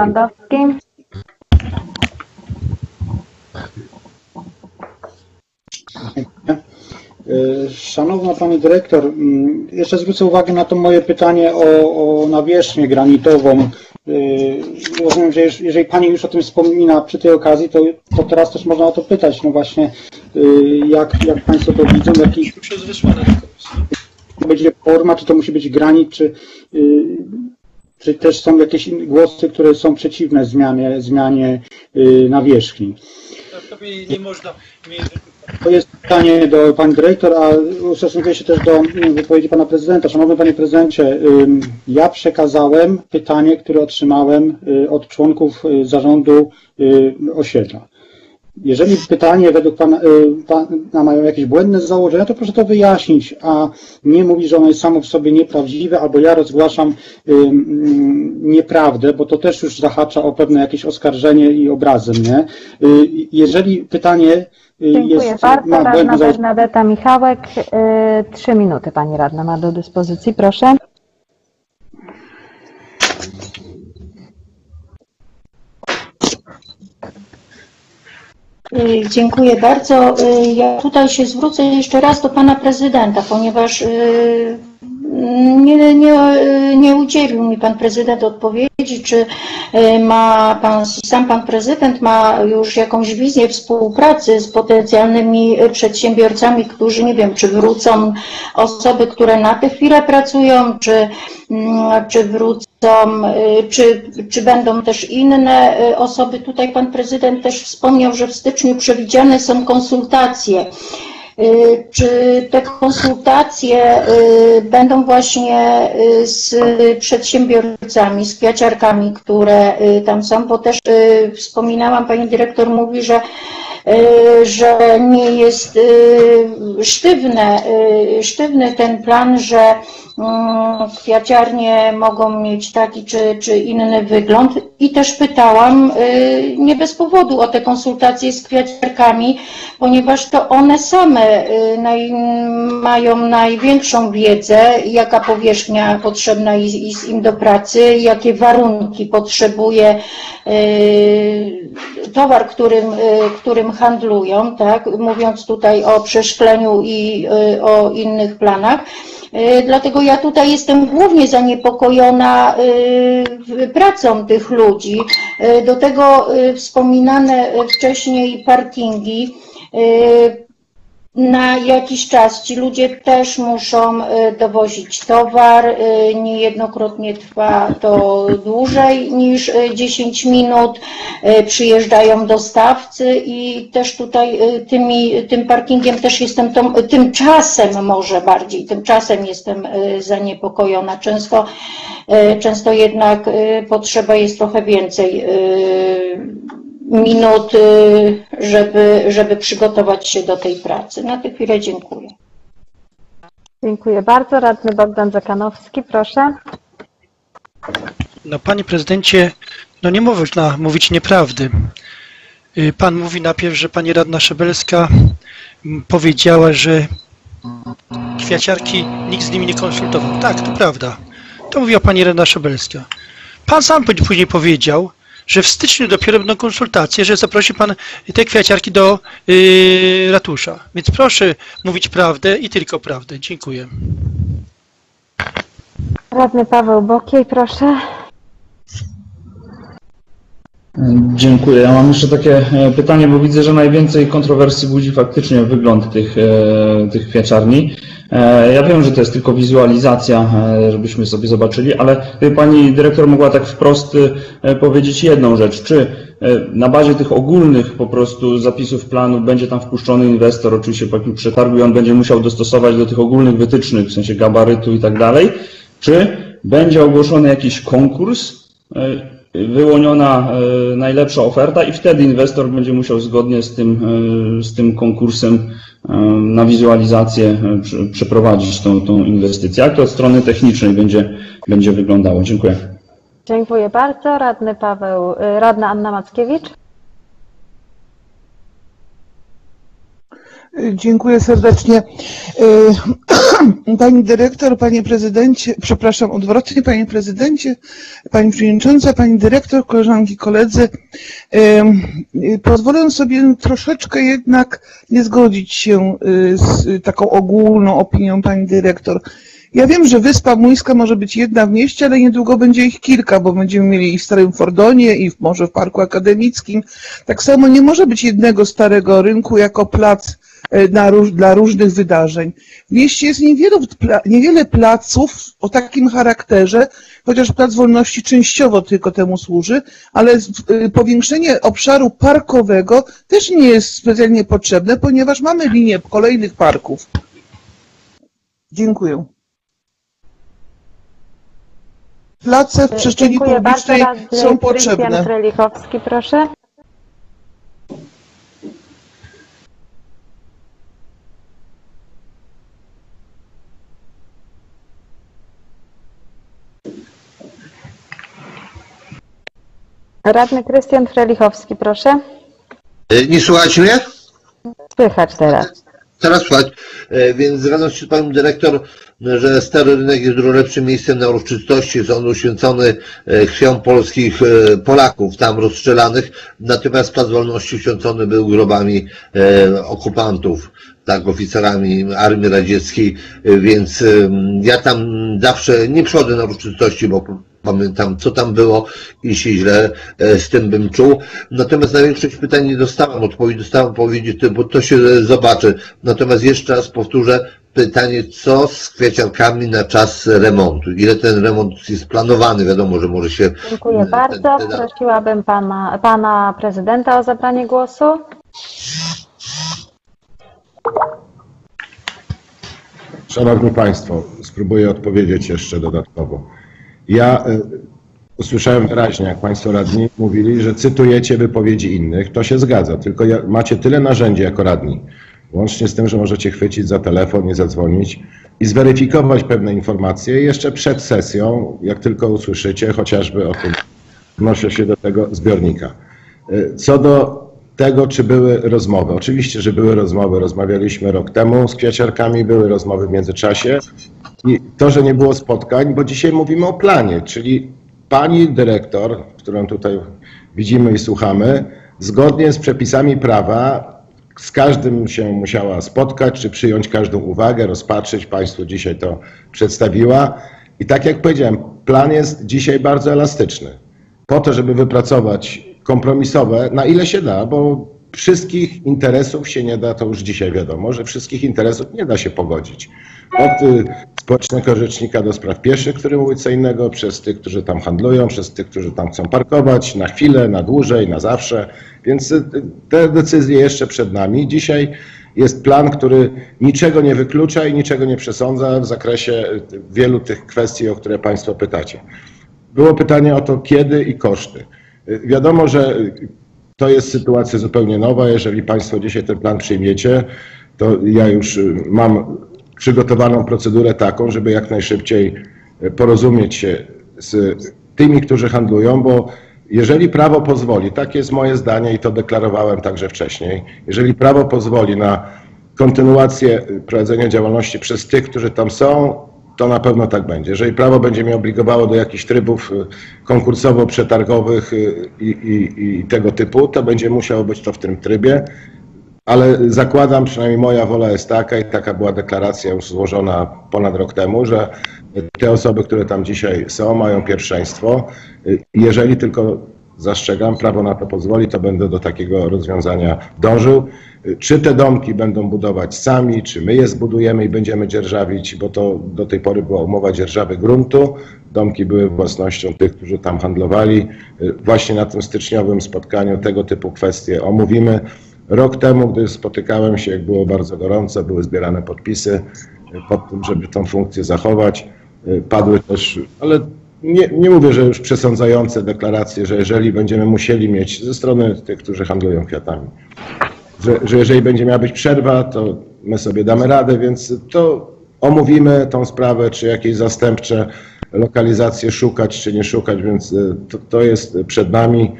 Szanowna Pani Dyrektor, jeszcze zwrócę uwagę na to moje pytanie o nawierzchnię granitową. Rozumiem, że jeżeli Pani już o tym wspomina przy tej okazji, to teraz też można o to pytać. No właśnie, jak Państwo to widzą, jaki będzie forma, czy to musi być granit, czy też są jakieś głosy, które są przeciwne zmianie nawierzchni. Nie można To jest pytanie do pani dyrektor, a ustosunkuję się też do wypowiedzi pana prezydenta. Szanowny panie prezydencie, ja przekazałem pytanie, które otrzymałem od członków zarządu osiedla. Jeżeli pytanie według pana mają jakieś błędne założenia, to proszę to wyjaśnić, a nie mówić, że ono jest samo w sobie nieprawdziwe, albo ja rozgłaszam nieprawdę, bo to też już zahacza o pewne jakieś oskarżenie i obrazy mnie. Jeżeli pytanie Dziękuję bardzo. Radna Bernadeta Michałek. 3 minuty pani radna ma do dyspozycji, proszę. Dziękuję bardzo. Ja tutaj się zwrócę jeszcze raz do pana prezydenta, ponieważ nie udzielił mi pan prezydent odpowiedzi, czy sam pan prezydent ma już jakąś wizję współpracy z potencjalnymi przedsiębiorcami, którzy, nie wiem, czy wrócą osoby, które na tę chwilę pracują, czy wrócą, czy będą też inne osoby. Tutaj pan prezydent też wspomniał, że w styczniu przewidziane są konsultacje. Czy te konsultacje będą właśnie z przedsiębiorcami, z kwiaciarkami, które tam są, bo też wspominałam, pani dyrektor mówi, że nie jest sztywny ten plan, że kwiaciarnie mogą mieć taki czy inny wygląd i też pytałam nie bez powodu o te konsultacje z kwiaciarkami, ponieważ to one same mają największą wiedzę, jaka powierzchnia potrzebna jest im do pracy, jakie warunki potrzebuje towar, którym handlują, tak? Mówiąc tutaj o przeszkleniu i o innych planach. Dlatego ja tutaj jestem głównie zaniepokojona pracą tych ludzi. Do tego wspominane wcześniej parkingi. Na jakiś czas ci ludzie też muszą dowozić towar, niejednokrotnie trwa to dłużej niż 10 minut, przyjeżdżają dostawcy i też tutaj tym parkingiem też jestem, tymczasem może bardziej, tymczasem jestem zaniepokojona. Często jednak potrzeba jest trochę więcej minut, żeby przygotować się do tej pracy. Na tę chwilę dziękuję. Dziękuję bardzo. Radny Bogdan Zakanowski, proszę. No, panie prezydencie, no nie można mówić nieprawdy. Pan mówi najpierw, że pani radna Szabelska powiedziała, że kwiaciarki nikt z nimi nie konsultował. Tak, to prawda. To mówiła pani radna Szabelska. Pan sam później powiedział, że w styczniu dopiero będą konsultacje, że zaprosi pan te kwiaciarki do ratusza. Więc proszę mówić prawdę i tylko prawdę. Dziękuję. Radny Paweł Bokiej, proszę. Dziękuję. Ja mam jeszcze takie pytanie, bo widzę, że najwięcej kontrowersji budzi faktycznie wygląd tych kwiaciarni. Ja wiem, że to jest tylko wizualizacja, żebyśmy sobie zobaczyli, ale gdyby pani dyrektor mogła tak wprost powiedzieć jedną rzecz, czy na bazie tych ogólnych po prostu zapisów planu będzie tam wpuszczony inwestor, oczywiście po jakimś przetargu i on będzie musiał dostosować do tych ogólnych wytycznych, w sensie gabarytu i tak dalej, czy będzie ogłoszony jakiś konkurs, wyłoniona najlepsza oferta i wtedy inwestor będzie musiał zgodnie z tym konkursem na wizualizację przeprowadzić tą inwestycję. Jak to od strony technicznej będzie wyglądało? Dziękuję. Dziękuję bardzo. Radna Anna Mackiewicz. Dziękuję serdecznie. Pani dyrektor, panie prezydencie, przepraszam, odwrotnie, panie prezydencie, pani przewodnicząca, pani dyrektor, koleżanki, koledzy. Pozwolę sobie troszeczkę jednak nie zgodzić się z taką ogólną opinią pani dyrektor. Ja wiem, że Wyspa Młyńska może być jedna w mieście, ale niedługo będzie ich kilka, bo będziemy mieli i w Starym Fordonie, i może w Parku Akademickim. Tak samo nie może być jednego Starego Rynku jako plac dla różnych wydarzeń. W mieście jest niewiele placów o takim charakterze, chociaż Plac Wolności częściowo tylko temu służy, ale powiększenie obszaru parkowego też nie jest specjalnie potrzebne, ponieważ mamy linię kolejnych parków. Dziękuję. Place w przestrzeni publicznej są potrzebne. Krystian Frelichowski, proszę. Radny Krystian Frelichowski, proszę. Nie słuchać mnie? Słychać teraz. Teraz słychać. Więc zgadzam się z panią dyrektor, że Stary Rynek jest dużo lepszym miejscem na uroczystości. Jest on uświęcony krwią polskich Polaków tam rozstrzelanych. Natomiast Plac Wolności uświęcony był grobami okupantów, tak, oficerami Armii Radzieckiej. Więc ja tam zawsze nie przychodzę na uroczystości, bo pamiętam, co tam było i się źle z tym bym czuł. Natomiast na większość pytań nie dostałem odpowiedzi, bo to się zobaczy. Natomiast jeszcze raz powtórzę pytanie, co z kwieciarkami na czas remontu? Ile ten remont jest planowany? Wiadomo, że może się... Dziękuję bardzo. Prosiłabym pana prezydenta o zabranie głosu. Szanowni Państwo, spróbuję odpowiedzieć jeszcze dodatkowo. Ja usłyszałem wyraźnie, jak Państwo radni mówili, że cytujecie wypowiedzi innych. To się zgadza, tylko macie tyle narzędzi jako radni, łącznie z tym, że możecie chwycić za telefon i zadzwonić i zweryfikować pewne informacje jeszcze przed sesją, jak tylko usłyszycie chociażby o tym, odnoszę się do tego zbiornika. Co do tego, czy były rozmowy. Oczywiście, że były rozmowy. Rozmawialiśmy rok temu z kwiaciarkami, były rozmowy w międzyczasie. I to, że nie było spotkań, bo dzisiaj mówimy o planie, czyli pani dyrektor, którą tutaj widzimy i słuchamy, zgodnie z przepisami prawa z każdym się musiała spotkać, czy przyjąć każdą uwagę, rozpatrzyć. Państwu dzisiaj to przedstawiła. I tak jak powiedziałem, plan jest dzisiaj bardzo elastyczny. Po to, żeby wypracować kompromisowe, na ile się da, bo wszystkich interesów się nie da, to już dzisiaj wiadomo, że wszystkich interesów nie da się pogodzić. Od społecznego rzecznika do spraw pieszych, który mówi co innego, przez tych, którzy tam handlują, przez tych, którzy tam chcą parkować na chwilę, na dłużej, na zawsze. Więc te decyzje jeszcze przed nami. Dzisiaj jest plan, który niczego nie wyklucza i niczego nie przesądza w zakresie wielu tych kwestii, o które Państwo pytacie. Było pytanie o to, kiedy i koszty. Wiadomo, że to jest sytuacja zupełnie nowa. Jeżeli Państwo dzisiaj ten plan przyjmiecie, to ja już mam przygotowaną procedurę taką, żeby jak najszybciej porozumieć się z tymi, którzy handlują, bo jeżeli prawo pozwoli, takie jest moje zdanie i to deklarowałem także wcześniej, jeżeli prawo pozwoli na kontynuację prowadzenia działalności przez tych, którzy tam są, to na pewno tak będzie. Jeżeli prawo będzie mnie obligowało do jakichś trybów konkursowo-przetargowych i tego typu, to będzie musiało być to w tym trybie, ale zakładam, przynajmniej moja wola jest taka i taka była deklaracja już złożona ponad rok temu, że te osoby, które tam dzisiaj są, mają pierwszeństwo. Jeżeli tylko, zastrzegam, prawo na to pozwoli, to będę do takiego rozwiązania dążył. Czy te domki będą budować sami, czy my je zbudujemy i będziemy dzierżawić, bo to do tej pory była umowa dzierżawy gruntu. Domki były własnością tych, którzy tam handlowali. Właśnie na tym styczniowym spotkaniu tego typu kwestie omówimy. Rok temu, gdy spotykałem się, jak było bardzo gorąco, były zbierane podpisy pod tym, żeby tą funkcję zachować. Padły też, ale nie mówię, że już przesądzające deklaracje, że jeżeli będziemy musieli mieć ze strony tych, którzy handlują kwiatami, że jeżeli będzie miała być przerwa, to my sobie damy radę, więc to omówimy tą sprawę, czy jakieś zastępcze lokalizacje szukać, czy nie szukać, więc to jest przed nami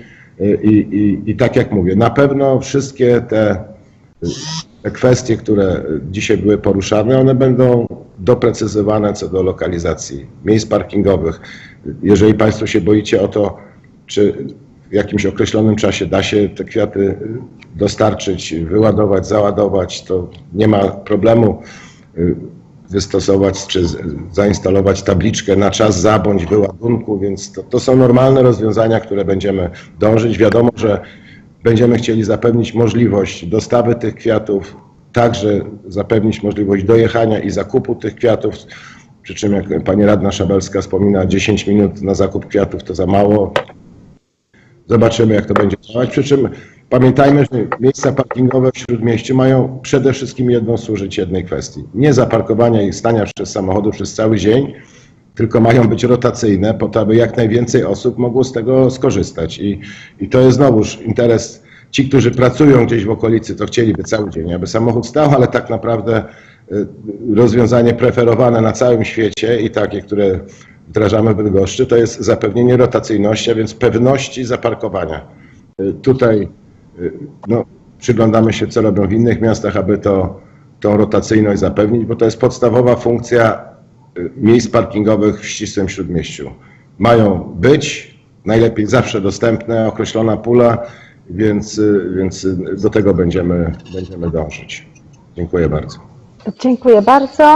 i tak jak mówię, na pewno wszystkie te kwestie, które dzisiaj były poruszane, one będą doprecyzowane co do lokalizacji miejsc parkingowych. Jeżeli Państwo się boicie o to, czy w jakimś określonym czasie da się te kwiaty dostarczyć, wyładować, załadować, to nie ma problemu wystosować czy zainstalować tabliczkę na czas za bądź wyładunku, więc to są normalne rozwiązania, które będziemy dążyć. Wiadomo, że będziemy chcieli zapewnić możliwość dostawy tych kwiatów także zapewnić możliwość dojechania i zakupu tych kwiatów, przy czym jak pani radna Szabelska wspomina, 10 minut na zakup kwiatów to za mało. Zobaczymy, jak to będzie działać, przy czym pamiętajmy, że miejsca parkingowe w Śródmieściu mają przede wszystkim służyć jednej kwestii. Nie zaparkowania i stania przez samochody przez cały dzień, tylko mają być rotacyjne po to, aby jak najwięcej osób mogło z tego skorzystać. I to jest znowuż interes. Ci, którzy pracują gdzieś w okolicy, to chcieliby cały dzień, aby samochód stał, ale tak naprawdę rozwiązanie preferowane na całym świecie i takie, które wdrażamy w Bydgoszczy, to jest zapewnienie rotacyjności, a więc pewności zaparkowania. Tutaj przyglądamy się, co robią w innych miastach, aby tą rotacyjność zapewnić, bo to jest podstawowa funkcja miejsc parkingowych w ścisłym Śródmieściu. Mają być, najlepiej zawsze dostępne, określona pula, więc do tego będziemy dążyć. Dziękuję bardzo. Dziękuję bardzo.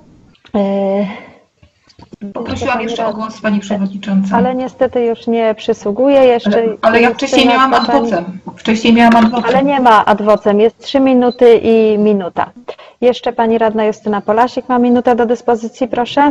Poprosiłam jeszcze o głos Pani Przewodnicząca. Ale niestety już nie przysługuje jeszcze. Ale ja wcześniej miałam ad vocem. Wcześniej miałam ad vocem. Ale nie ma ad vocem, jest 3 minuty i minuta. Jeszcze Pani Radna Justyna Polasik ma minutę do dyspozycji, proszę.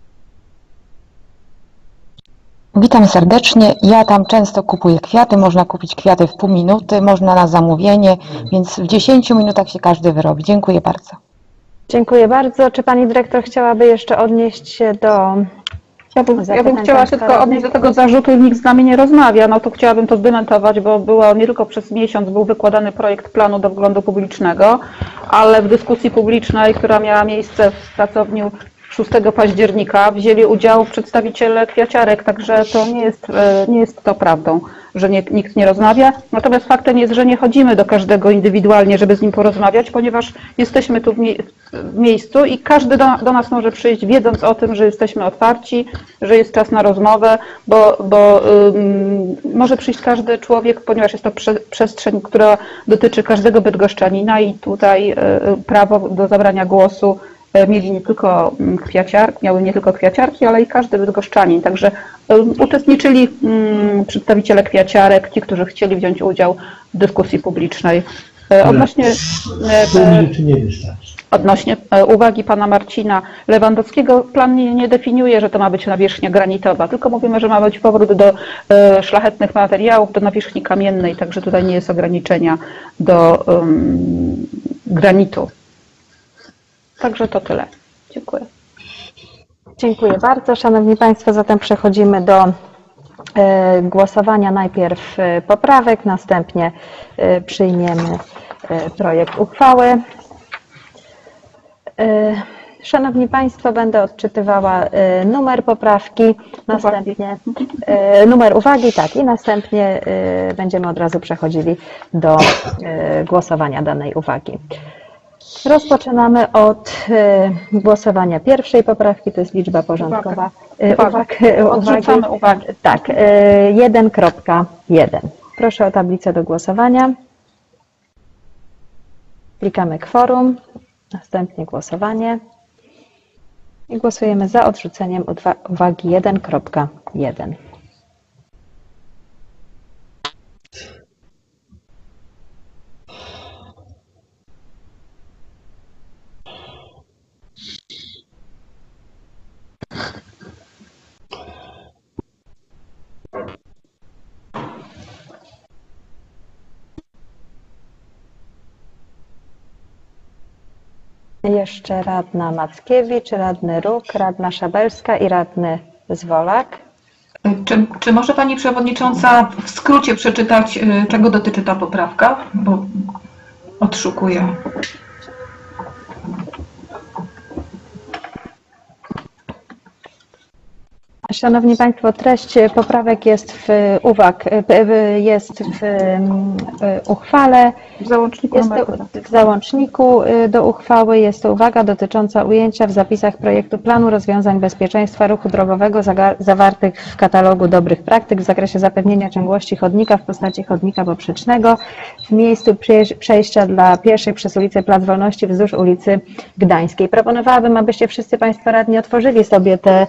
Witam serdecznie. Ja tam często kupuję kwiaty. Można kupić kwiaty w pół minuty, można na zamówienie, więc w 10 minutach się każdy wyrobi. Dziękuję bardzo. Dziękuję bardzo. Czy Pani Dyrektor chciałaby jeszcze odnieść się do... Ja bym chciała się tylko odnieść do tego zarzutu, nikt z nami nie rozmawia. No to chciałabym to zdementować, bo było nie tylko przez miesiąc był wykładany projekt planu do wglądu publicznego, ale w dyskusji publicznej, która miała miejsce w pracowni 6 października, wzięli udział przedstawiciele kwiaciarek, także to nie jest to prawdą, że nikt nie rozmawia. Natomiast faktem jest, że nie chodzimy do każdego indywidualnie, żeby z nim porozmawiać, ponieważ jesteśmy tu w miejscu i każdy do nas może przyjść, wiedząc o tym, że jesteśmy otwarci, że jest czas na rozmowę, bo może przyjść każdy człowiek, ponieważ jest to przestrzeń, która dotyczy każdego bydgoszczanina i tutaj prawo do zabrania głosu miały nie tylko kwiaciarki, ale i każdy bydgoszczanin. Także uczestniczyli przedstawiciele kwiaciarek, ci, którzy chcieli wziąć udział w dyskusji publicznej. Odnośnie uwagi pana Marcina Lewandowskiego, plan nie definiuje, że to ma być nawierzchnia granitowa, tylko mówimy, że ma być powrót do szlachetnych materiałów, do nawierzchni kamiennej, także tutaj nie jest ograniczenia do granitu. Także to tyle. Dziękuję. Dziękuję bardzo. Szanowni Państwo, zatem przechodzimy do głosowania. Najpierw poprawek, następnie przyjmiemy projekt uchwały. Szanowni Państwo, będę odczytywała numer poprawki, następnie numer uwagi, tak, i następnie będziemy od razu przechodzili do głosowania danej uwagi. Rozpoczynamy od głosowania pierwszej poprawki, to jest liczba porządkowa. Odrzucamy uwagi. Tak, 1.1. Proszę o tablicę do głosowania. Klikamy kworum, następnie głosowanie i głosujemy za odrzuceniem uwagi 1.1. Jeszcze radna Mackiewicz, radny Róg, radna Szabelska i radny Zwolak. Czy może Pani Przewodnicząca w skrócie przeczytać, czego dotyczy ta poprawka? Bo odszukuję. Szanowni Państwo, treść poprawek jest w uchwale. W załączniku do uchwały jest to uwaga dotycząca ujęcia w zapisach projektu planu rozwiązań bezpieczeństwa ruchu drogowego zawartych w katalogu dobrych praktyk w zakresie zapewnienia ciągłości chodnika w postaci chodnika poprzecznego w miejscu przejścia dla pieszych przez ulicę Plac Wolności wzdłuż ulicy Gdańskiej. Proponowałabym, abyście wszyscy Państwo radni otworzyli sobie te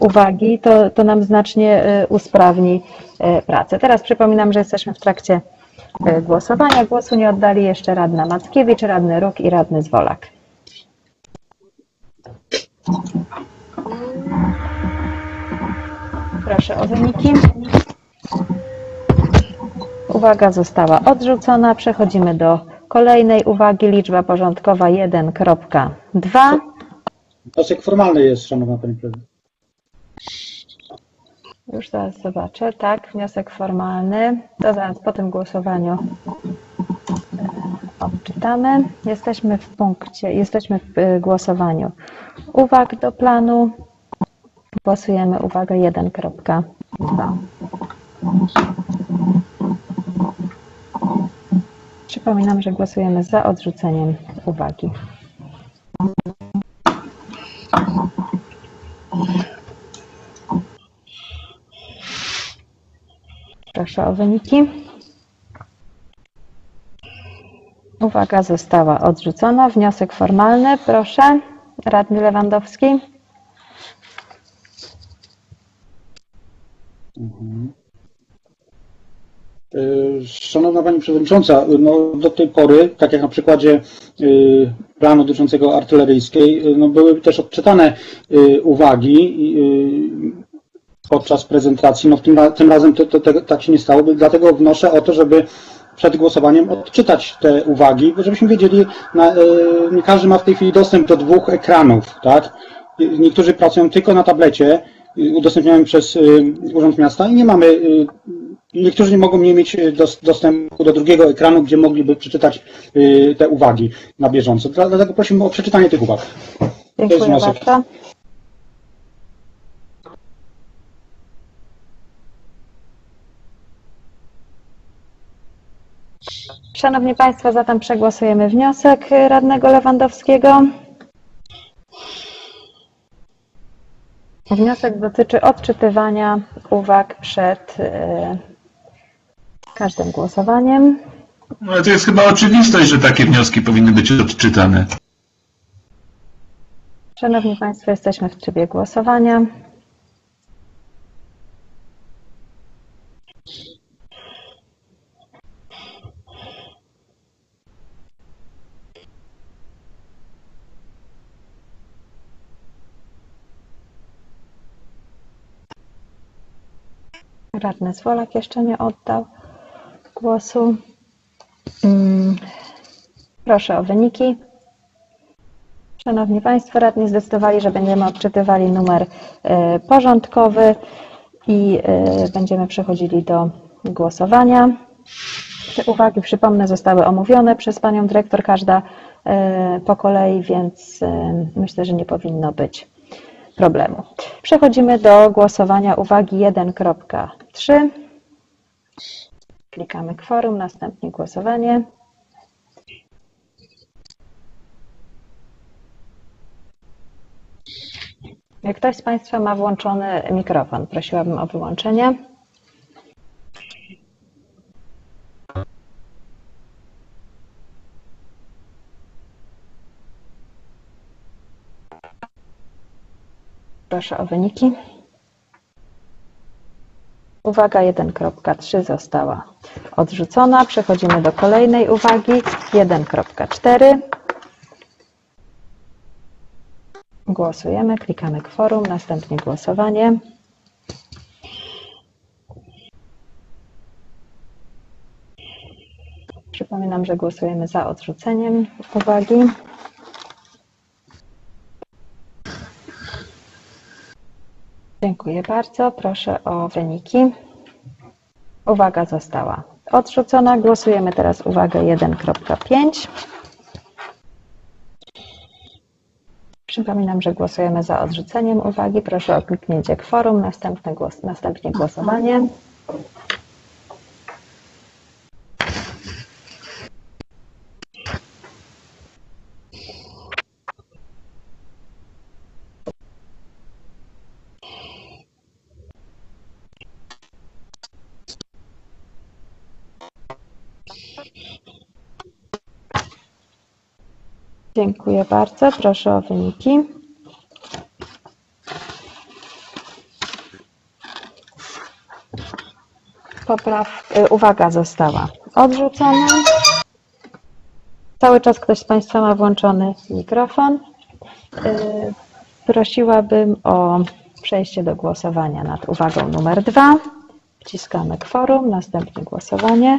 uwagi. To nam znacznie usprawni pracę. Teraz przypominam, że jesteśmy w trakcie głosowania. Głosu nie oddali jeszcze radna Mackiewicz, radny Róg i radny Zwolak. Proszę o wyniki. Uwaga została odrzucona. Przechodzimy do kolejnej uwagi. Liczba porządkowa 1.2. Wniosek formalny jest, szanowna pani prezydent. Już zaraz zobaczę. Tak, wniosek formalny. To zaraz po tym głosowaniu odczytamy. Jesteśmy w głosowaniu uwag do planu. Głosujemy uwagę 1.2. Przypominam, że głosujemy za odrzuceniem uwagi. Proszę o wyniki. Uwaga została odrzucona. Wniosek formalny, proszę. Radny Lewandowski. Szanowna Pani Przewodnicząca, no do tej pory, tak jak na przykładzie planu dotyczącego artyleryjskiej, no były też odczytane uwagi podczas prezentacji. No tym razem tak się nie stało, dlatego wnoszę o to, żeby przed głosowaniem odczytać te uwagi, żebyśmy wiedzieli, nie każdy ma w tej chwili dostęp do 2 ekranów, tak? Niektórzy pracują tylko na tablecie udostępnionym przez Urząd Miasta i nie mamy, niektórzy nie mogą nie mieć dostępu do drugiego ekranu, gdzie mogliby przeczytać te uwagi na bieżąco. Dlatego prosimy o przeczytanie tych uwag. Dziękuję bardzo. Szanowni Państwo, zatem przegłosujemy wniosek radnego Lewandowskiego. Wniosek dotyczy odczytywania uwag przed każdym głosowaniem. No ale to jest chyba oczywistość, że takie wnioski powinny być odczytane. Szanowni Państwo, jesteśmy w trybie głosowania. Radny Zwolak jeszcze nie oddał głosu. Proszę o wyniki. Szanowni Państwo, radni zdecydowali, że będziemy odczytywali numer porządkowy i będziemy przechodzili do głosowania. Te uwagi, przypomnę, zostały omówione przez Panią Dyrektor, każda po kolei, więc myślę, że nie powinno być problemu. Przechodzimy do głosowania uwagi 1.3. Klikamy kworum, następnie głosowanie. Jak ktoś z Państwa ma włączony mikrofon, prosiłabym o wyłączenie. Proszę o wyniki. Uwaga 1.3 została odrzucona. Przechodzimy do kolejnej uwagi 1.4. Głosujemy, klikamy kworum, następnie głosowanie. Przypominam, że głosujemy za odrzuceniem uwagi. Dziękuję bardzo. Proszę o wyniki. Uwaga została odrzucona. Głosujemy teraz uwagę 1.5. Przypominam, że głosujemy za odrzuceniem uwagi. Proszę o kliknięcie kworum, następnie głosowanie. Dziękuję bardzo. Proszę o wyniki. Uwaga została odrzucona. Cały czas ktoś z Państwa ma włączony mikrofon. Prosiłabym o przejście do głosowania nad uwagą numer 2. Wciskamy kworum, następnie głosowanie.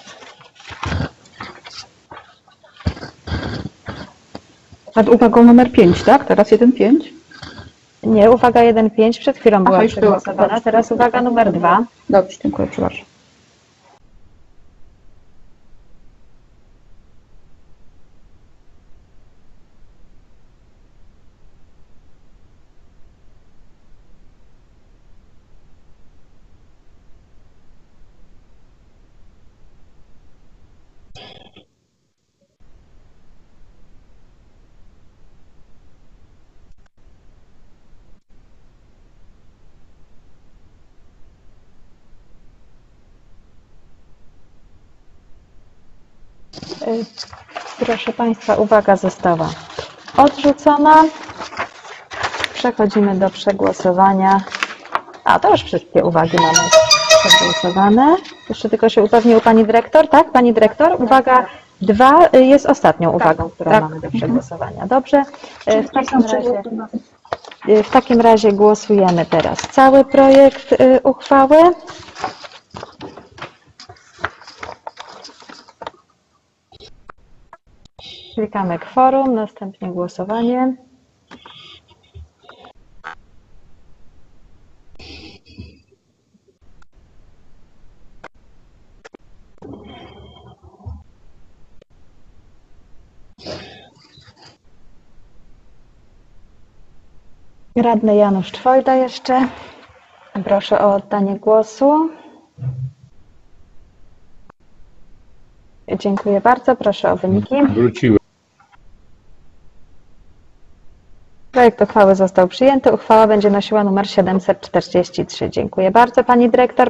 Nad uwagą numer 5, tak? Teraz 1.5? Nie, uwaga 1.5 przed chwilą była już była. przegłosowana, teraz uwaga numer 2. Dobrze, dziękuję, przepraszam. Proszę Państwa, uwaga została odrzucona. Przechodzimy do przegłosowania. A, to już wszystkie uwagi mamy przegłosowane. Jeszcze tylko się upewnił Pani Dyrektor, tak? Pani Dyrektor, uwaga 2 jest ostatnią uwagą, którą mamy do przegłosowania. Dobrze. W takim razie głosujemy teraz cały projekt uchwały. Klikamy kworum, następnie głosowanie. Radny Janusz Czwojda jeszcze. Proszę o oddanie głosu. Dziękuję bardzo. Proszę o wyniki. Wróciłem. Projekt uchwały został przyjęty. Uchwała będzie nosiła numer 743. Dziękuję bardzo Pani Dyrektor.